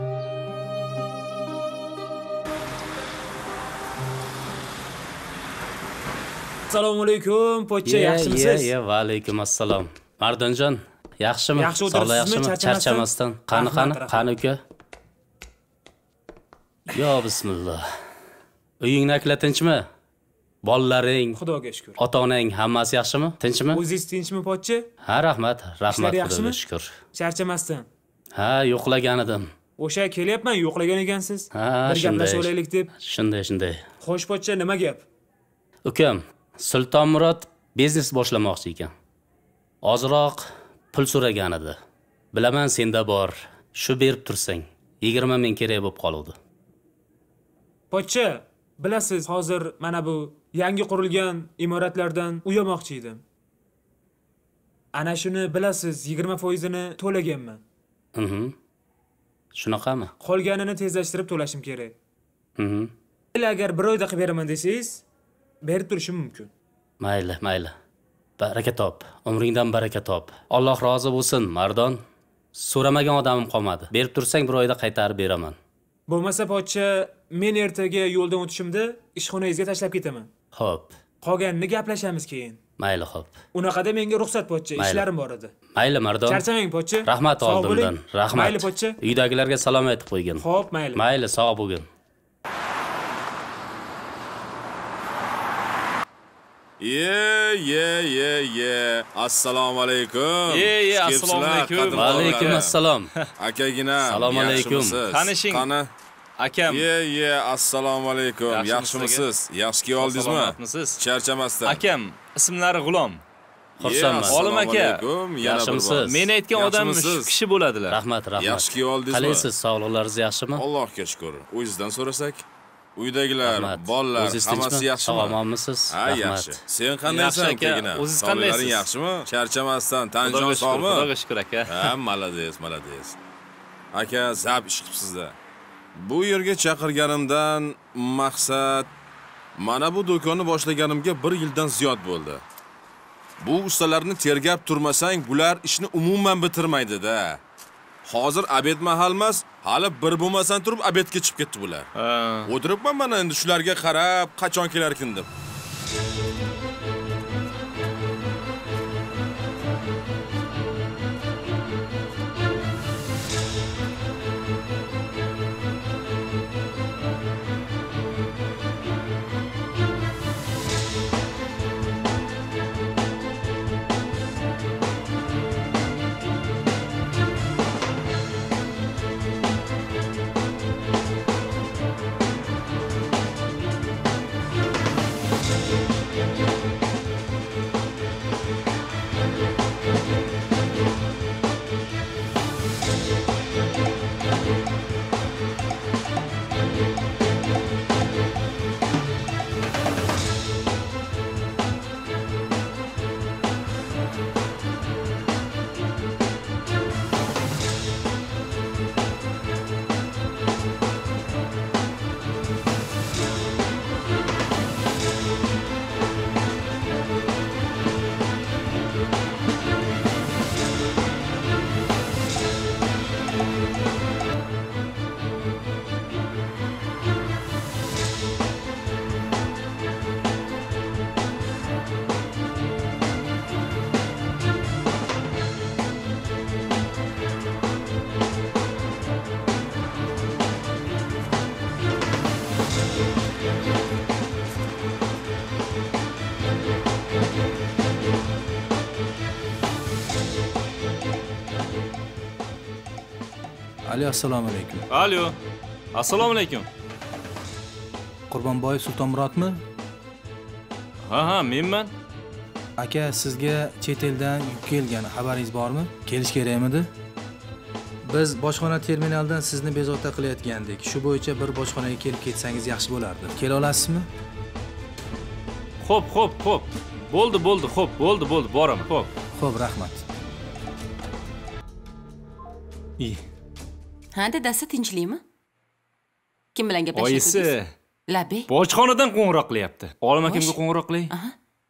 Assalomu alaykum, pochcha, yaxshimisiz? Ye, ye, va alaykum assalom. Mardonjon, yaxshimi? Yaxshi o'tiribsizmi? Charchamasdan. Qani, qani, qani uka? Yo, bismillah. Uyingni akla tinchmi? Bolalaring, Xudoga shukr. ota-onang hammasi yaxshimi? Tinchmi? O'zingiz tinchmi, pochcha? Ha, rahmat, rahmat, Xudoga shukr. Charchamasdan. Ha, yo'qlagan edim. O'sha kelyapman, yo'qlagan ekansiz. Ha, bir gaplashib olaylik deb. Shunday, shunday. Xo'sh, pochcha, nima gap? Ukam, Sultonmurod biznes boshlamoqchi ekan. Ozroq pul so'ragan edi. Bilaman senda bor. Shu berib tursang, yigirma ming kerak bo'lib qoldi. Pochcha, bilasiz, hozir mana bu yangi qurilgan imoratlardan uyamoqchi edim. Ana shuni bilasiz, yigirma foiz ni to'laganman. Mhm. Shunaqami? Qolganini tezlashtirib to'lashim kerak. Mhm. Agar bir oyda qilib beraman desangiz, berib turishim mumkin. Mayli, mayli. Baraka top, umringdan baraka top. Alloh rozi bo'lsin, Mardon. So'ramagan odamim qolmadi. Berib tursang bir oyda qaytarib beraman. Bo'lmasa pochcha, men ertaga yo'ldan o'tishimda ishxonangizga tashlab ketaman. Xo'p. Qolganini gaplashamiz keyin. Mayli, xo'p. Unaqada menga ruxsat pochcha, ishlarim bor edi. Mayli, Mardon. Charchamang pochcha. Rahmat oldimdan. Rahmat. Mayli pochcha. Uydagilarga salom aytib qo'ygin. Xo'p, mayli. Mayli, sog' bo'lgin. Ye, ye, ye, ye. Assalomu alaykum. Ye, ye, assalomu alaykum. Va alaykum assalom. Akagina. Assalomu alaykum. Tanishing. Qani? Akam. Ye, ye, assalomu alaykum. Yaxshimisiz? Yaxshi keldingizmi? Salomatmisiz? Charchamasdan. Akam, ismlari G'ulom. Xursandman. Olim aka. Yaxshimisiz? Men aytgan odam shu kishi bo'ladilar. Rahmat, rahmat. Yaxshi keldingizmi? Qalaysiz? Sog'liqlaringiz yaxshimi? Allohga shukr. O'zingizdan so'rasak? Uydagilar, bolalar, hammasi yaxshimi? Sog'omonmisiz? Ha, yaxshi. Sen qandaysan akagina? O'zingiz qandaysiz? Yaxshimi? Charchamasdan, tanjon sog'mi? Xudoga shukr aka. Ha, malades, malades. Aka, zab ish qilibsiz-da. Bu yerga chaqirganimdan maqsad mana bu do'konni boshlaganimga bir yildan ziyod bo'ldi. Bu ustalarni tergab turmasang, bular ishni umuman bitirmaydi-da. Hozir obed mahal emas, hali bir bo'lmasdan turib obedga chiqib ketdi bular. O'tiribman mana endi shularga qarab, qachon kelarkin deb. Ali, assalomu alaykum. Alo. Assalomu alaykum. Qurbonboyev Sultonmurodmi? Ha, ha, menman. Aka, sizga chet eldan yuk kelgan xabaringiz bormi? Kelish kerakmidi? Biz bojxona terminaldan sizni bezovta qilayotgandik. Shu bo'yicha bir bojxonaga kelib ketsangiz yaxshi bo'lardi. Kela olasizmi? Xo'p, xo'p, xo'p. Bo'ldi, bo'ldi, xo'p, bo'ldi, bo'ldi, boraman. Xo'p. Xo'p, rahmat. İyi. Ha, dadasi tinchlikmi? Kim bilan gaplashyapsiz? Oyisi. Labey. Bojxonadan qo'ng'iroq qilyapti. Olim akamga qo'ng'iroq qilay. Aha.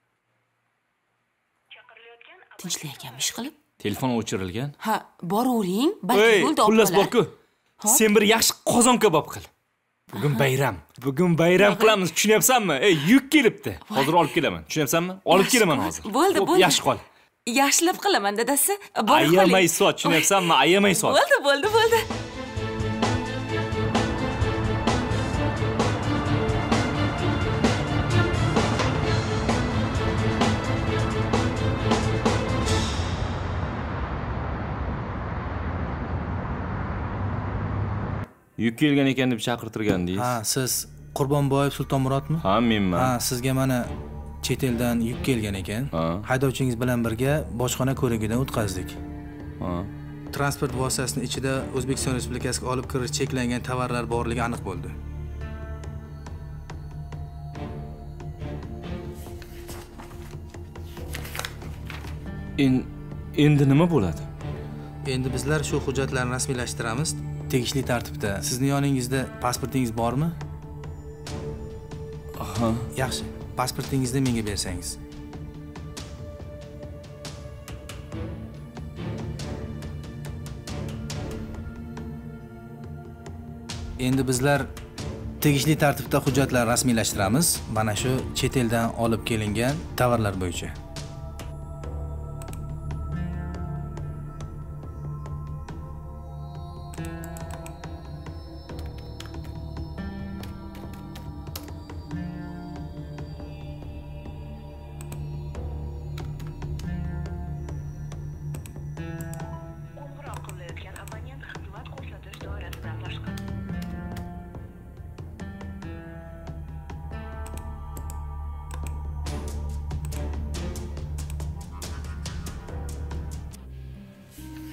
Tinchlayotganmi ish qilib? Telefon o'chirilgan. Ha, boravering, balki yo'lda olib qolar. Xullas borku. Sen bir yaxshi qozon kabob qil. Bugun bayram. Bugun bayram qilamiz, tushunyapsanmi? Ey, yuk kelibdi. Hozir olib kelaman. Tushunyapsanmi? Olib kelaman hozir. Bo'ldi, bo'ldi. Yaxshi qol. Yaxshilab qilaman dadasi. Bor qoling. Ayamay sot, tushunyapsanmi? Ayamay sot. Bo'ldi, bo'ldi, bo'ldi. Yuk kelgan ekan deb chaqirtirgandingiz. Ha, siz Qurbonboyev Sultonmurodmi? Ha, menman. Ha, sizga mana chet eldan yuk kelgan ekan. Haydovchingiz bilan birga bojxona ko'rigidan o'tkazdik. Ha. Transport vositasini ichida O'zbekiston Respublikasiga olib kirish cheklangan tovarlar borligi aniq bo'ldi. Endi nima bo'ladi? Endi bizlar shu hujjatlarni rasmiylashtiramiz. Tegishli tartibda. Sizning yoningizda pasportingiz bormi? Aha. Yaxshi. Pasportingizni menga bersangiz. Endi bizlar tegishli tartibda hujjatlar rasmiylashtiramiz. Mana shu chet eldan olib kelingan tovarlar bo'yicha.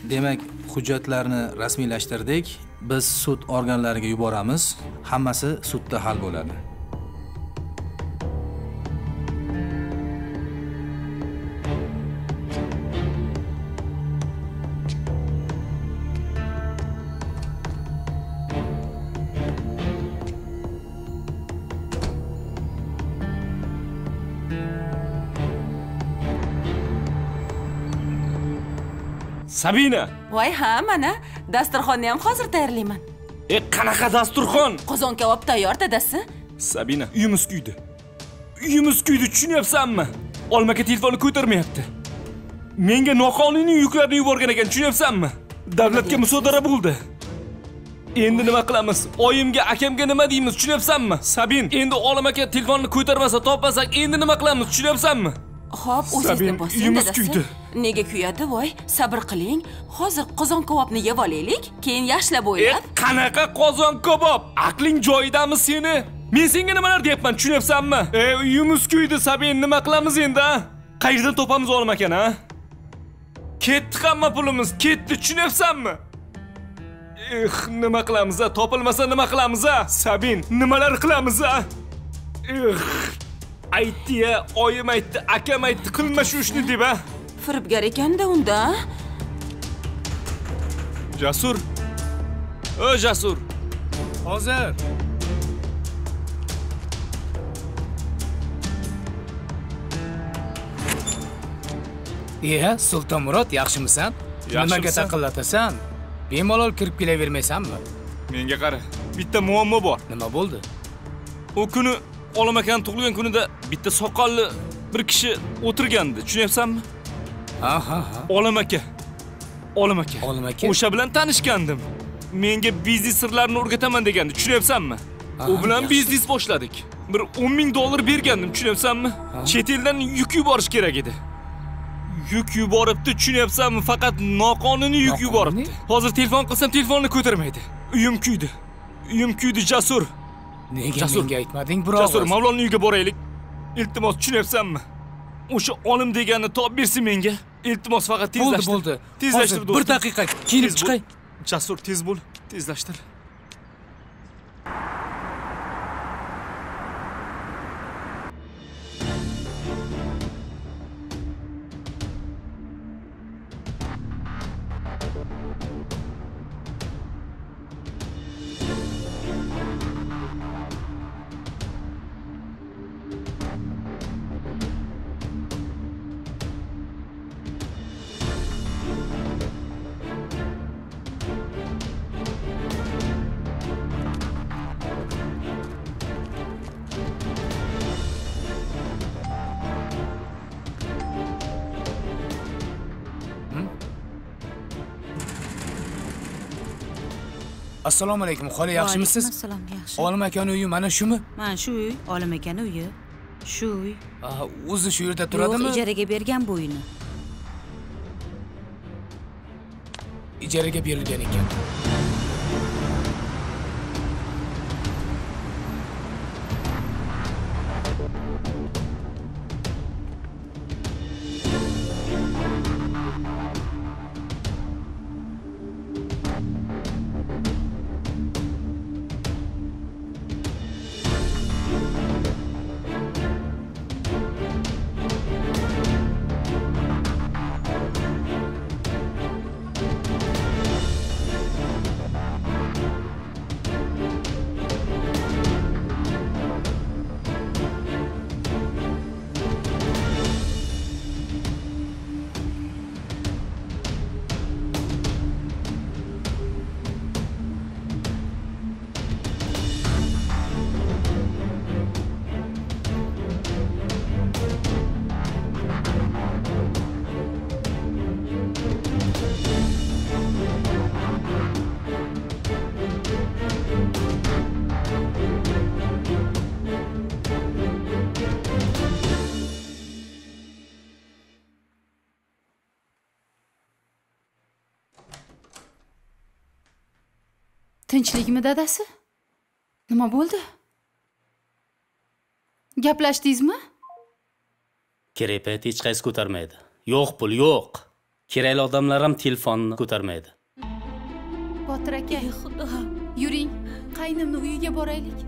Demak, hujjatlarni rasmiylashtirdik. Biz sud organlariga yuboramiz. Hammasi sudda hal bo'ladi. Sabina. Voy, ha, mana dasturxonni ham hozir tayyorlayman. E, qanaqa dasturxon? Qozon kabob tayyor, dadasi. Sabina, uyimiz kuydi. Uyimiz kuydi, tushunyapsanmi? Olmaka telefonni ko'tarmayapti. Menga noqonuniy yuklarni yuborgan ekan, tushunyapsanmi? Davlatga musodara bo'ldi. Endi nima qilamiz? Oyimga, akamga nima deymiz, tushunyapsanmi? Sabin, endi Olmaka telefonni ko'tarmasa, topmasak, endi nima qilamiz, tushunyapsanmi? Xo'p, o'zingizga bosing, dadasi. Nega kuyadi, voy? Sabr qiling. Hozir qozon kabobni yeb olaylik, keyin yaxshilab o'ylab. E, qanaqa qozon kabob? Aqling joyidami seni? Men senga nimalar deyapman, tushunyapsanmi? E, uyimiz kuydi, Sabin, nima qilamiz endi, ha? Qayerdan topamiz Olmakani, ha? Ketdi hamma pulimiz, ketdi, tushunyapsanmi? Eh, nima qilamiz, ha? Topilmasa nima qilamiz, ha? Sabin, nimalar qilamiz, ha? Eh, aytdi-ya, oyim aytdi, akam aytdi, qilma shu ishni deb, ha? Firibgar ekanda unda. Jasur. O, Jasur. Hozir. Iya, Sultonmurod, yaxshimisan? Nimaga taqillatasan? Bemalol kirib kelavermaysanmi? Menga qara, bitta muammo bor. Nima bo'ldi? O kuni Olamakan tug'ilgan kunida bitta soqolli bir kishi o'tirgandi, tushunyapsanmi? Ha, ha, ha. Olamaka. Olamaka. Olamaka. O'sha bilan tanishgandim. Menga biznes sirlarini o'rgataman degandi, tushunyapsanmi? U bilan biznes boshladik. Bir o'n ming dollar bergandim, tushunyapsanmi? Chet eldan yuk yuborish kerak edi. Yuk yuboribdi, tushunyapsanmi? Faqat noqonuniy yuk yuboribdi. Hozir telefon qilsam telefonni ko'tarmaydi. Uyim kuydi. Uyim kuydi, Jasur. Nega menga aytmading, biroq? Jasur, Mavlonning uyiga boraylik. Iltimos, tushunyapsanmi? O'sha olim deganini topib bersin menga. Iltimos, faqat tezlashtir. Bo'ldi, bo'ldi. Tezlashtir, do'stim. Bir daqiqa, kiyinib chiqay. Jasur, tez bo'l, tezlashtir. Assalomu alaykum, xola, yaxshimisiz? Assalom, yaxshi. Olim akaning uyi mana shumi? Mana shu uy, Olim akaning uyi. Shu uy. O'zi shu yerda turadimi? Yo'q, ijaraga bergan bu uyni. Ijaraga berilgan ekan. Tinchlikmi dadasi? Nima bo'ldi? Gaplashdingizmi? Kerak payt hech qaysi ko'tarmaydi. Yo'q pul, yo'q. Kerakli odamlar ham telefonni ko'tarmaydi. Botir aka, xudo. Yuring, qaynimni uyiga boraylik.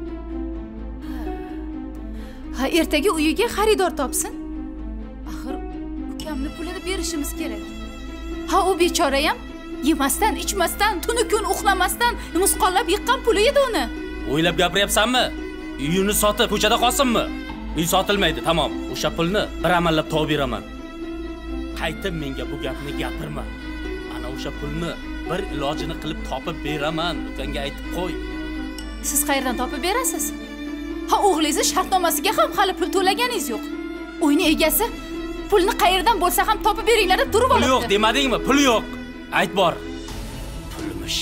Ha, ertaga uyiga xaridor topsin. Axir ukamni pulini berishimiz kerak. Ha, u bechora ham yemasdan, ichmasdan, tuni kun uxlamasdan musqollab yiqqan puli edi uni. O'ylab gapiryapsanmi? Uyini sotib ko'chada qolsinmi? Uy sotilmaydi, tamom. O'sha pulni bir amallab topib beraman. Qaytib menga bu gapni gapirma. Ana o'sha pulni bir ilojini qilib topib beraman. Ukangga aytib qo'y. Siz qayerdan topib berasiz? Ha, o'g'lingiz shartnomasiga ham hali pul to'laganingiz yo'q. Uyni egasi pulni qayerdan bo'lsa ham topib beringlar deb turib olibdi. Pul yo'q demadingmi? Pul yo'q. Ayt bor. Pulmish.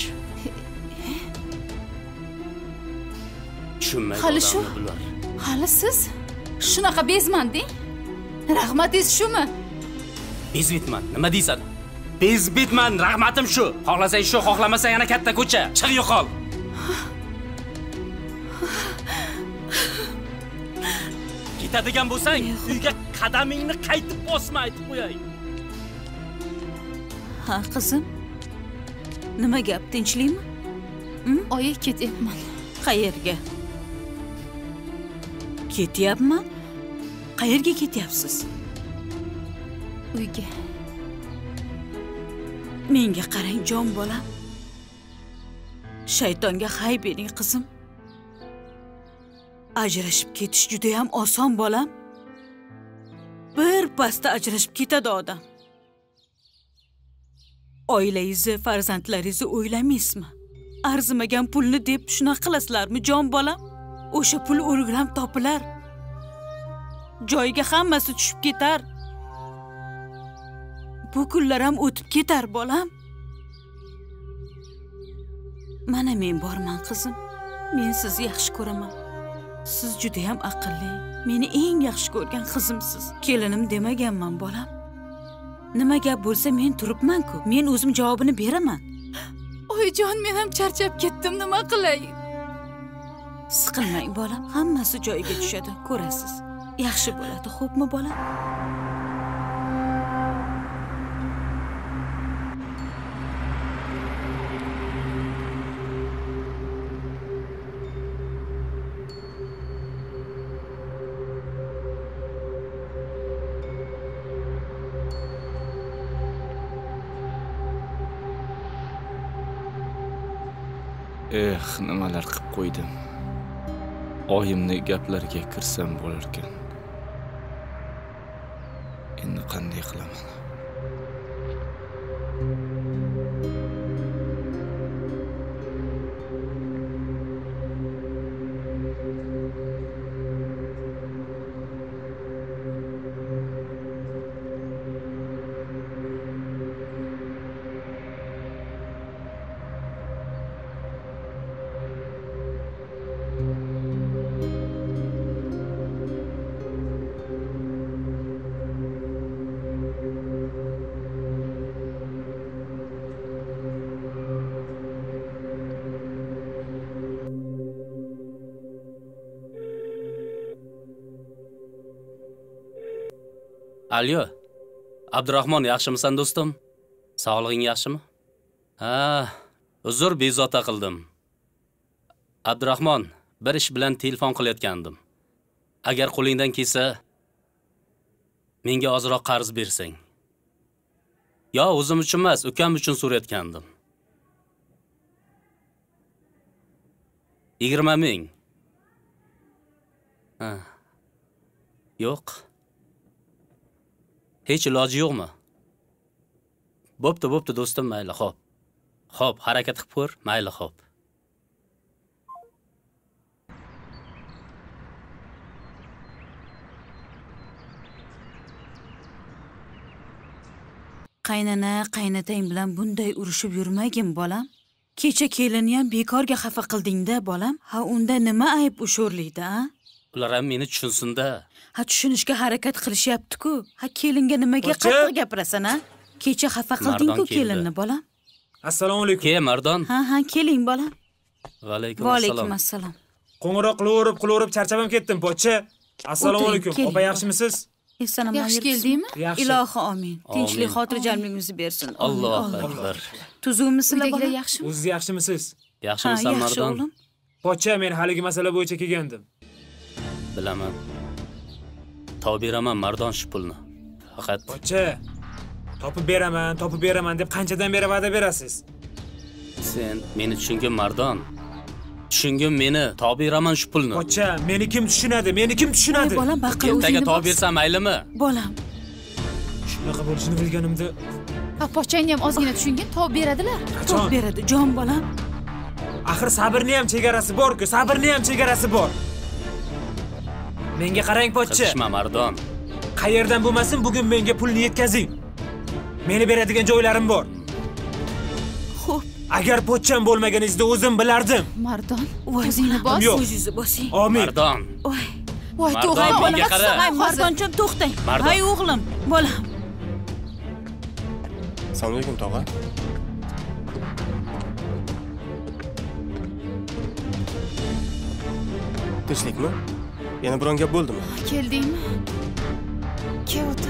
Tushunmaydi. Hali shu. Hali siz shunaqa bezmanding? Rahmatingiz shumi? Bezbitman. Nima deysan? Bezbitman, rahmatim shu. Xohlasang shu, xohlamasang yana katta ko'cha. Chiq yo'qol. Ketadigan bo'lsang, uyga qadamingni qaytib bosma, aytib qo'yay. Ha, qizim. Nima gap, tinchlikmi? Oyi, ketyapman. Qayerga? Ketyapman? Qayerga ketyapsiz? Uyga. Menga qarang, jon bolam. Shaytonga hay bering, qizim. Ajrashib ketish juda ham oson, bolam. Bir pasda ajrashib ketadi odam. Oilangizni, farzandlaringizni o'ylamaysizmi? Arzimagan pulni deb shunaqa qilasizlarmi, jon bolam? O'sha pul o'rgilab topilar. Joyiga hammasi tushib ketar. Bu kunlar ham o'tib ketar, bolam. Mana men borman, qizim. Men sizni yaxshi ko'raman. Siz juda ham aqlli. Meni eng yaxshi ko'rgan qizimsiz. Kelinim demaganman, bolam. Nima gap bo'lsa men turibman-ku. Men o'zim javobini beraman. Oyijon, men ham charchab ketdim, nima qilay? Siqilmang, bolam. Hammasi joyiga tushadi, ko'rasiz. Yaxshi bo'ladi, xo'pmi, bolam? Eh, nimalar qilib qo'ydim. Oyimning gaplariga kirsam bo'lar ekan. Endi qanday qilaman? Alyo. Abdurahmon, yaxshimisan do'stim? Sog'lig'ing yaxshimi? Ha, uzr bezovta qildim. Abdurahmon, bir ish bilan telefon qilayotgandim. Agar qo'lingdan kelsa, menga ozroq qarz bersang. Yo, o'zim uchun emas, ukam uchun so'rayotgandim. yigirma ming. Ha. Yo'q. Hech iloji yo'qmi? Bo'pti, bo'pti do'stim, mayli, xo'p. Xo'p, harakat qilib ko'r, mayli, xo'p. Qaynana, qaynatang bilan bunday urushib yurmagin, bolam. Kecha kelini ham bekorga xafa qilding-da, bolam. Ha, unda nima ayb u sho'rlikda, ha? Ular ham meni tushunsin-da. Ha, tushunishga harakat qilishyapti-ku. Ha, kelinga nimaga qattiq gapirasan, ha? Kecha xafa qilding-ku kelinni, bolam. Assalomu alaykum. Ke, Mardon. Ha, ha, keling, bolam. Va alaykum assalom. Va assalom. alaykum assalom. Qo'ng'iroq qilaverib, qilaverib charchab ham ketdim, pochcha. Assalomu alaykum. Opa, yaxshimisiz? Eson omon Yaxshi keldingmi? Yaxshi. Ilohi omin. Tinchlik, Amin. xotirjamligingizni bersin. Amin. Allohu akbar. Tuzukmisizlar Uydagilar bola? yaxshimi? O'zingiz yaxshimisiz? Yaxshimisan Ha, yaxshi Mardon? o'g'lim. Pochcha, men haligi masala bo'yicha kelgandim. Bilaman. Topib beraman Mardon shu pulni. Faqat Pochcha, topib beraman, topib beraman deb qanchadan beri va'da berasiz? sen meni tushungin Mardon. Tushungin meni, topib beraman shu pulni. Pochcha, meni kim tushunadi? Meni kim tushunadi? Voy, bolam, baqir, Ertaga o'zingni topib bos. bersam maylimi? Bolam. Shunaqa bo'lishini bilganimda Ha, pochchangni ham ozgina tushungin, topib beradilar. Top beradi, jon bolam. axir sabrni ham chegarasi bor-ku, sabrni ham chegarasi bor. Menga qarang pochcha. Qizishma Mardon. Qayerdan bo'lmasin, bugun menga pulni yetkazing. Meni beradigan joylarim bor. Xo'p. Agar pochcham bo'lmaganingizda o'zim bilardim. Mardon, Voy, o'zingni bolam, bos. Yo'q. O'zingizni bosing. Amin. Mardon. Voy. Voy, Mardon, to'g'ri, menga bolaga qara. qisqay, Mardoncham to'xtang. Mardon. Hay o'g'lim, bolam. Assalomu alaykum tog'a. Tinchlikmi? Yana biron gap bo'ldimi? Keldingmi? Kel o'tir.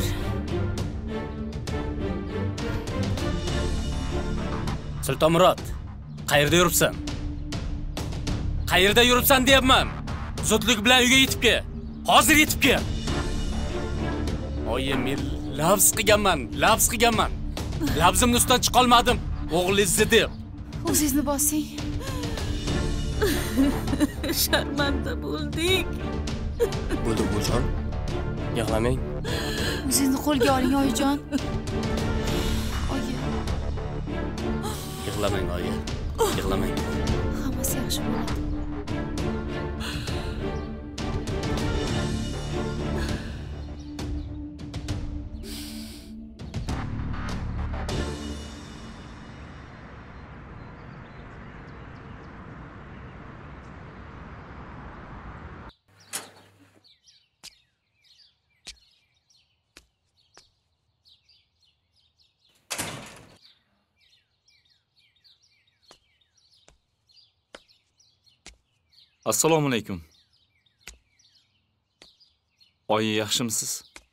Sultonmurod, qayerda yuribsan? Qayerda yuribsan deyapman. Zotlik bilan uyga yetib kel. Hozir yetib kel. Oyi, men lafz qilganman, lafz qilganman. Labzimni ustidan chiqa olmadim. O'g'lingizni deb. O'zingizni bosing. Sharmanda bo'ldik. Bo'ldi bujon. Yig'lamang. O'zingizni qo'lga oling, oyijon. Oyi, Yig'lamang, oyi. Yig'lamang. hammasi yaxshi bo'ladi. Assalomu alaykum. Oyi, yaxshimisiz?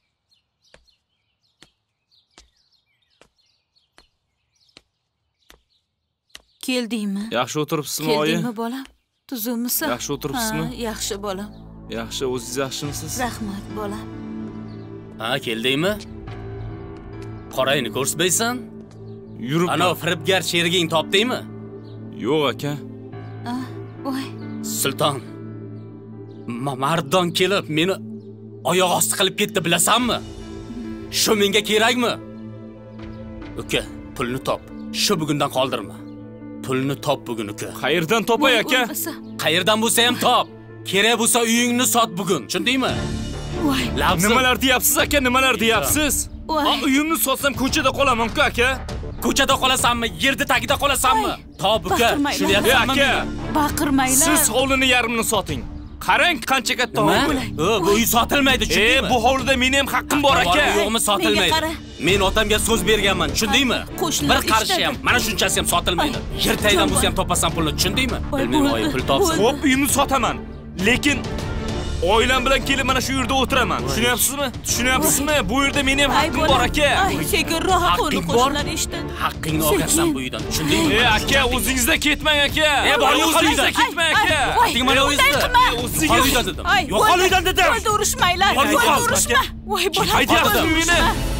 Keldingmi? Yaxshi o'tiribsizmi, oyi? Keldingmi bolam? Tuzukmisiz? Yaxshi o'tiribsizmi? Ha, yaxshi bolam. Yaxshi, o'zingiz yaxshimisiz? Rahmat bolam. Ha, keldingmi? Qorayni ko'rsatmaysan? Yurib. Ana firibgar sheriging topdingmi? Yo'q, aka. Ah, voy. Sulton. Ma Mardon kelib meni oyoq osti qilib ketdi, bilasanmi? Shu menga kerakmi? Uka, pulni top. Shu bugundan qoldirma. Pulni top bugun uka. Qayerdan topay aka? Qayerdan bo'lsa ham top. Kerak bo'lsa uyingni sot bugun. Tushundingmi? Voy. Nimalar deyapsiz aka? Nimalar deyapsiz? Voy. Ha, uyimni sotsam ko'chada qolaman-ku aka. Ko'chada qolasanmi? Yerda tagida qolasanmi? Top uka. Baqirmanglar. Shuni aytsammi? aka. Baqirmanglar. Siz hovlini yarmini soting. Qarang qancha katta Nima? hovli. O, bu uy sotilmaydi, E, tushundingmi? bu hovlida meni ham haqqim bor aka. Yo'qmi sotilmaydi. Men otamga so'z berganman, tushundingmi? Qo'shnilar Bir qarshi ham, mana shunchasi ham sotilmaydi. Yer taydan bo'lsa ham topasan pulni, tushundingmi? Bilmayman, oyi pul topsin. Xo'p, uyimni sotaman. Lekin oilam bilan kelib mana shu yerda o'tiraman. Tushunyapsizmi? Tushunyapsizmi? Bu yerda meni ham haqqim bor aka. Ay, sekinroq qo'li Haqqing bor. qo'shnilar eshitadi. Haqqingni olgansan bu uydan, tushundingmi? E aka, o'zingizda ketmang aka. E, bor o'zingizda uydan. ketmang aka. Haqqing mana o'zingizda. O'zingizda uydan dedim. Ay, Yo'qol uydan dedim. Voy, urushmanglar. Voy, Voy, yo'qol, urushma. Voy, bolam. Qaytyapsizmi meni?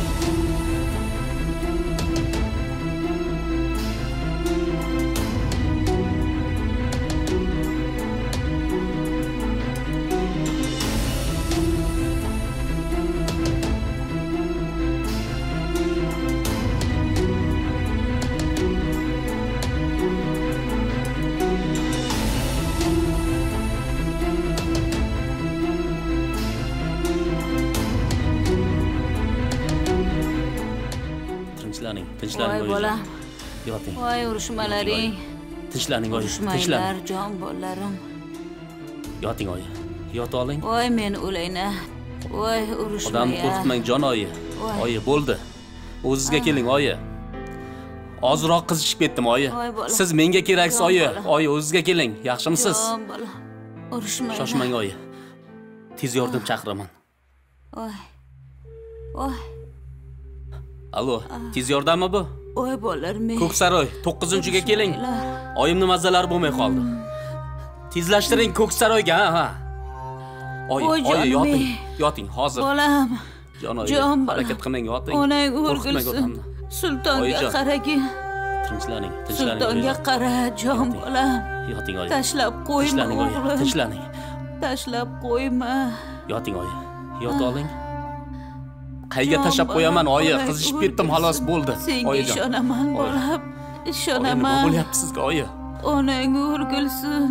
Tinchlaning, Voy, tinchlaning bolam. Yoting. Voy, urushmalaring. Tinchlaning oyi, Urushmanglar, tinchlaning. jon bolalarim. Yoting oyi. Yot oling. Voy, men o'layna. Voy, urushma. Odamni qo'rqitmang jon oyi. Voy. Oyi, bo'ldi. O'zingizga keling oyi. Ozroq qizishib ketdim oyi. Voy, bolam. Siz menga keraksiz Jon oyi. bolam. Oyi, o'zingizga keling. Yaxshimisiz? Jon bolam. Urushmanglar. Shoshmang oyi. Tez yordam chaqiraman. Voy. Voy. Allo, tez yordammi bu? Voy bolalarim. Ko'ksaroy, to'qqizinchiga keling. Oyimning mazalari bo'lmay qoldi. Tezlashtiring Ko'ksaroyga, ha. Oy, oy, yoting, yoting hozir. Bolam. Jon, harakat qilmang, yoting. Onang o'rgilsin. Sultonga qaragin. Tinchlaning, tinchlaning. Sultonga qara, jon bolam. Yoting oy. Tashlab qo'yma. Tinchlaning, tinchlaning. Tashlab qo'yma. Yoting oy. Yot oling. Qayga tashab qo'yaman, oyi? Qizishib ketdim, xolos bo'ldi. Senga ishonaman, bolam. Ishonaman. Nima bo'lyapti sizga, oyi? Onang o'rgilsin.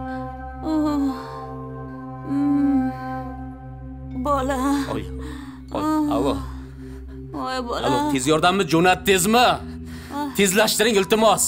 Bolam. Oy. Oy, allo. Voy bolam. Allo, tez yordamni jo'natdingizmi? Tezlashtiring iltimos.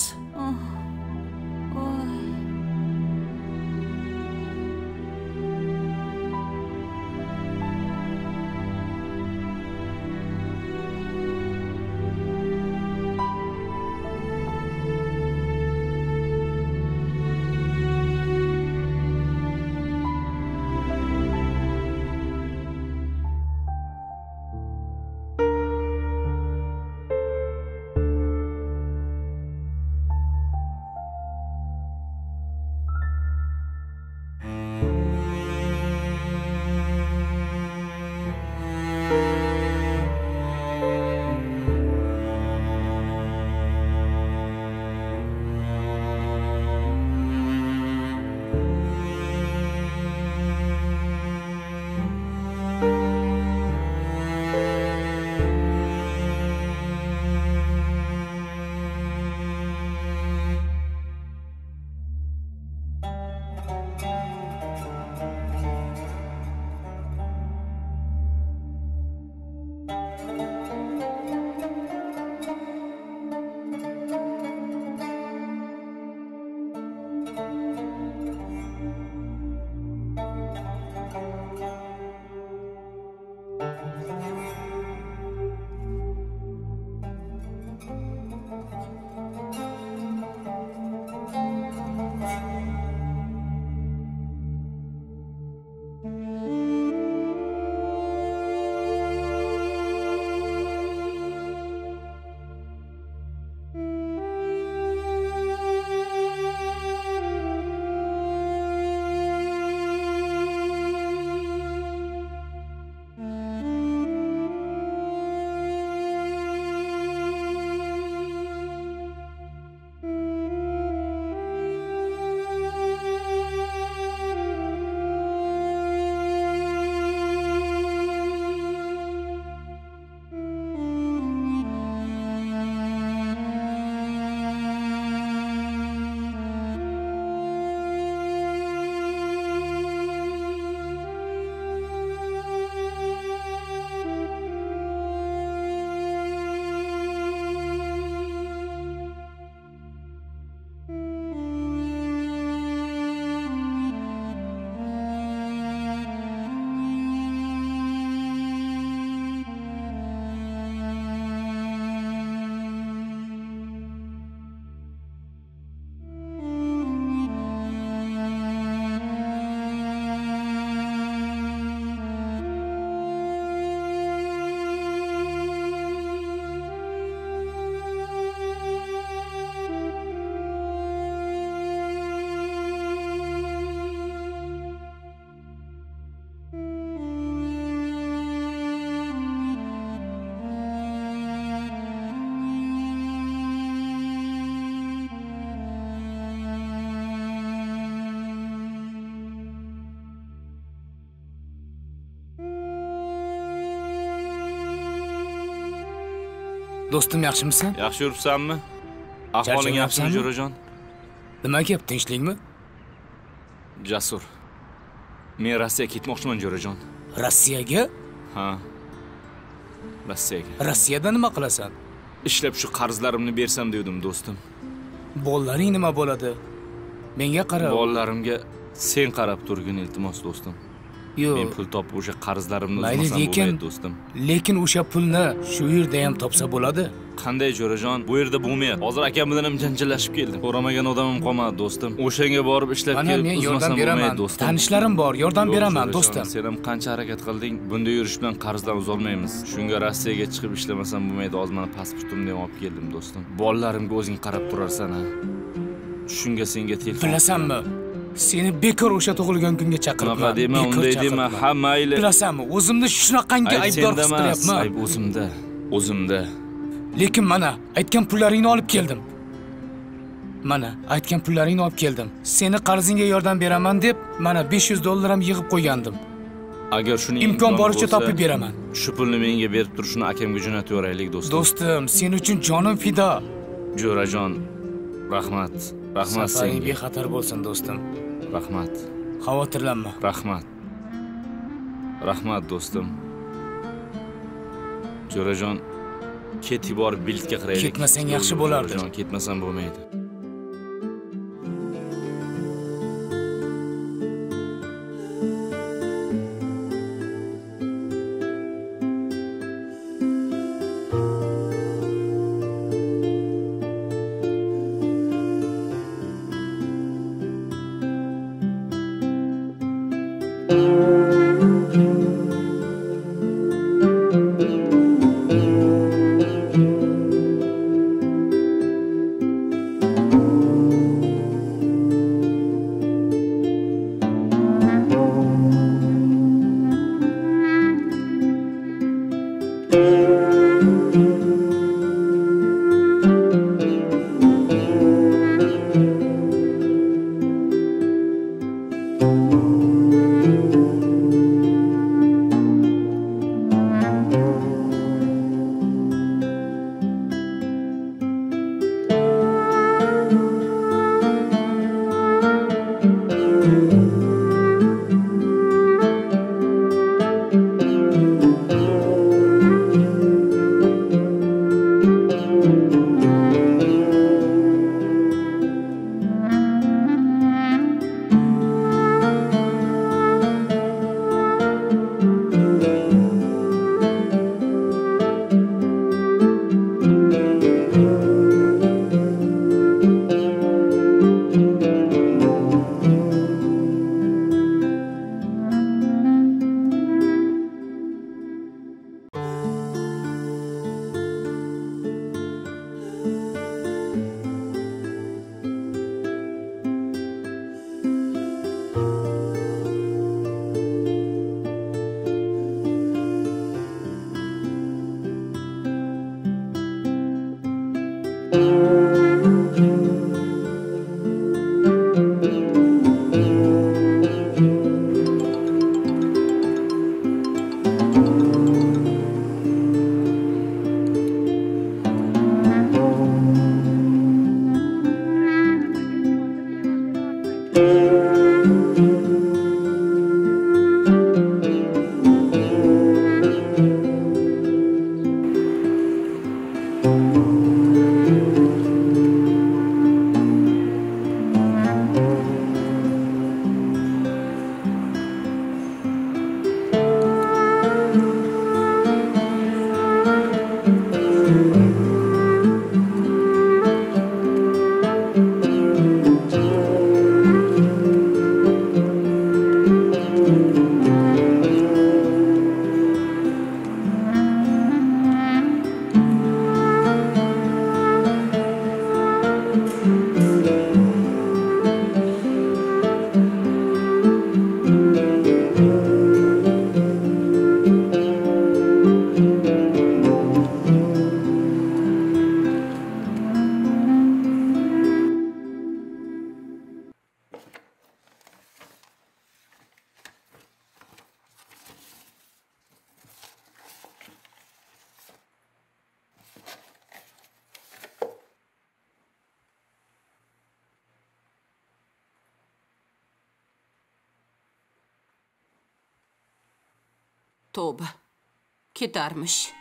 Do'stim, yaxshimisan? Yaxshi yuribsanmi? Ahvoling yaxshimi, Jo'rajon? Nima gap, tinchlikmi? Jasur. Men Rossiyaga ketmoqchiman, Jo'rajon. Rossiyaga? Ha. Rossiyaga. Rossiyada nima qilasan? Ishlab shu qarzlarimni bersam dedim, do'stim. Bolalaring nima bo'ladi? Menga qara. Bolalarimga sen qarab turgin, iltimos, do'stim. Yo'q. Men pul topib o'sha qarzlarimni uzmasam bo'lmaydi, do'stim. Lekin o'sha pulni shu yerda ham topsa bo'ladi. Qanday Jo'rajon? Bu yerda bo'lmayapti. Hozir akam bilan ham janjallashib keldim. Ko'ramagan odamim qolmadi, do'stim. O'shanga borib ishlab kelib, men yordam beraman, do'stim. Tanishlarim bor, yordam beraman, do'stim. Sen ham qancha harakat qilding, bunday yurish bilan qarzdan uzolmaymiz. Shunga Rossiyaga chiqib ishlamasam bo'lmaydi, hozir mana pasportimni ham olib keldim, do'stim. Bolalarimga o'zing qarab turarsan, ha. Shunga senga telefon. Bilasanmi? Seni bekor o'sha tug'ilgan kunga chaqiribman. Unaqa dema, unday dema, ha mayli. Bilasanmi? O'zimni shunaqangi aybdor his qilyapman. Ayb o'zimda, o'zimda. Lekin mana, aytgan pullaringni olib keldim. Mana, aytgan pullaringni olib keldim. Seni qarzingga yordam beraman deb, mana besh yuz dollar ham yig'ib qo'ygandim. Agar shuni imkon boricha topib beraman. Shu pulni menga berib tur, shuni akamga jo'natib yuboraylik, do'stim. Do'stim, sen uchun jonim fido. Jo'rajon, rahmat. Rahmat senga. Safaring bexatar bo'lsin, do'stim. Rahmat. Xavotirlanma. Rahmat. Rahmat, do'stim. Jo'rajon, ketib borib biltga qiraylik. Ketmasang yaxshi bo'lardi. Jo'rajon, ketmasam bo'lmaydi. Tövbe, ketarmış.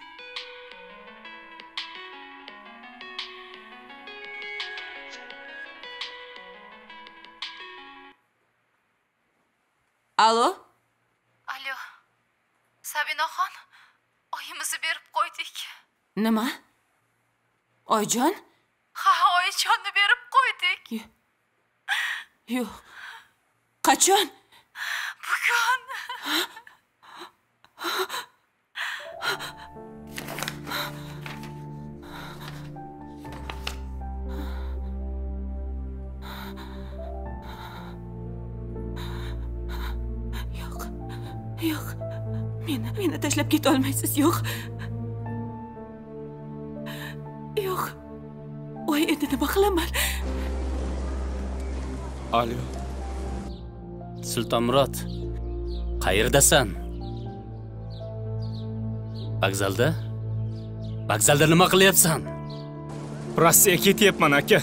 Alo? Alo. Sabinaxon, oyimizni berib qo'ydik. Nima? Oyjon? Ha, oyjonni berib qo'ydik. Yo'q. Qachon? Bugun. Yo'q. Yo'q. Meni, meni tashlab keta olmaysiz. Yo'q. Yo'q. Voy, endi nima qilaman? Alo. Sultonmurod, qayerdasan? Vokzalda? Vokzalda nima qilyapsan? Rossiyaga ketyapman, aka.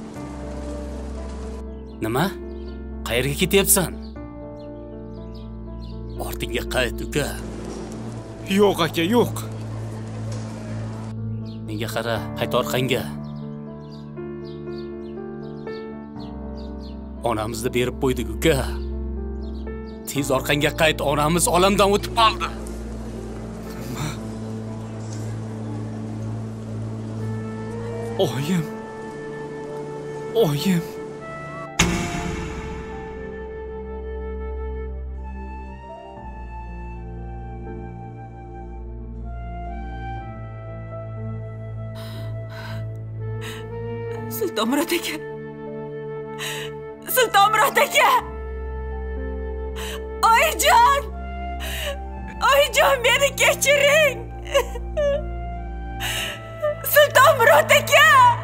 Nima? Qayerga ketyapsan? Ortingga qayt, uka. Yo'q, aka, yo'q. Menga qara, qayt orqangga. Onamizni berib qo'ydik, uka. Tez orqangga qayt, onamiz olamdan o'tib qoldi. Nima? Oyim. Oyim. Sultonmurod aka. Sultonmurod aka. Oyjon! Oyjon, meni kechiring. Sultonmurod aka!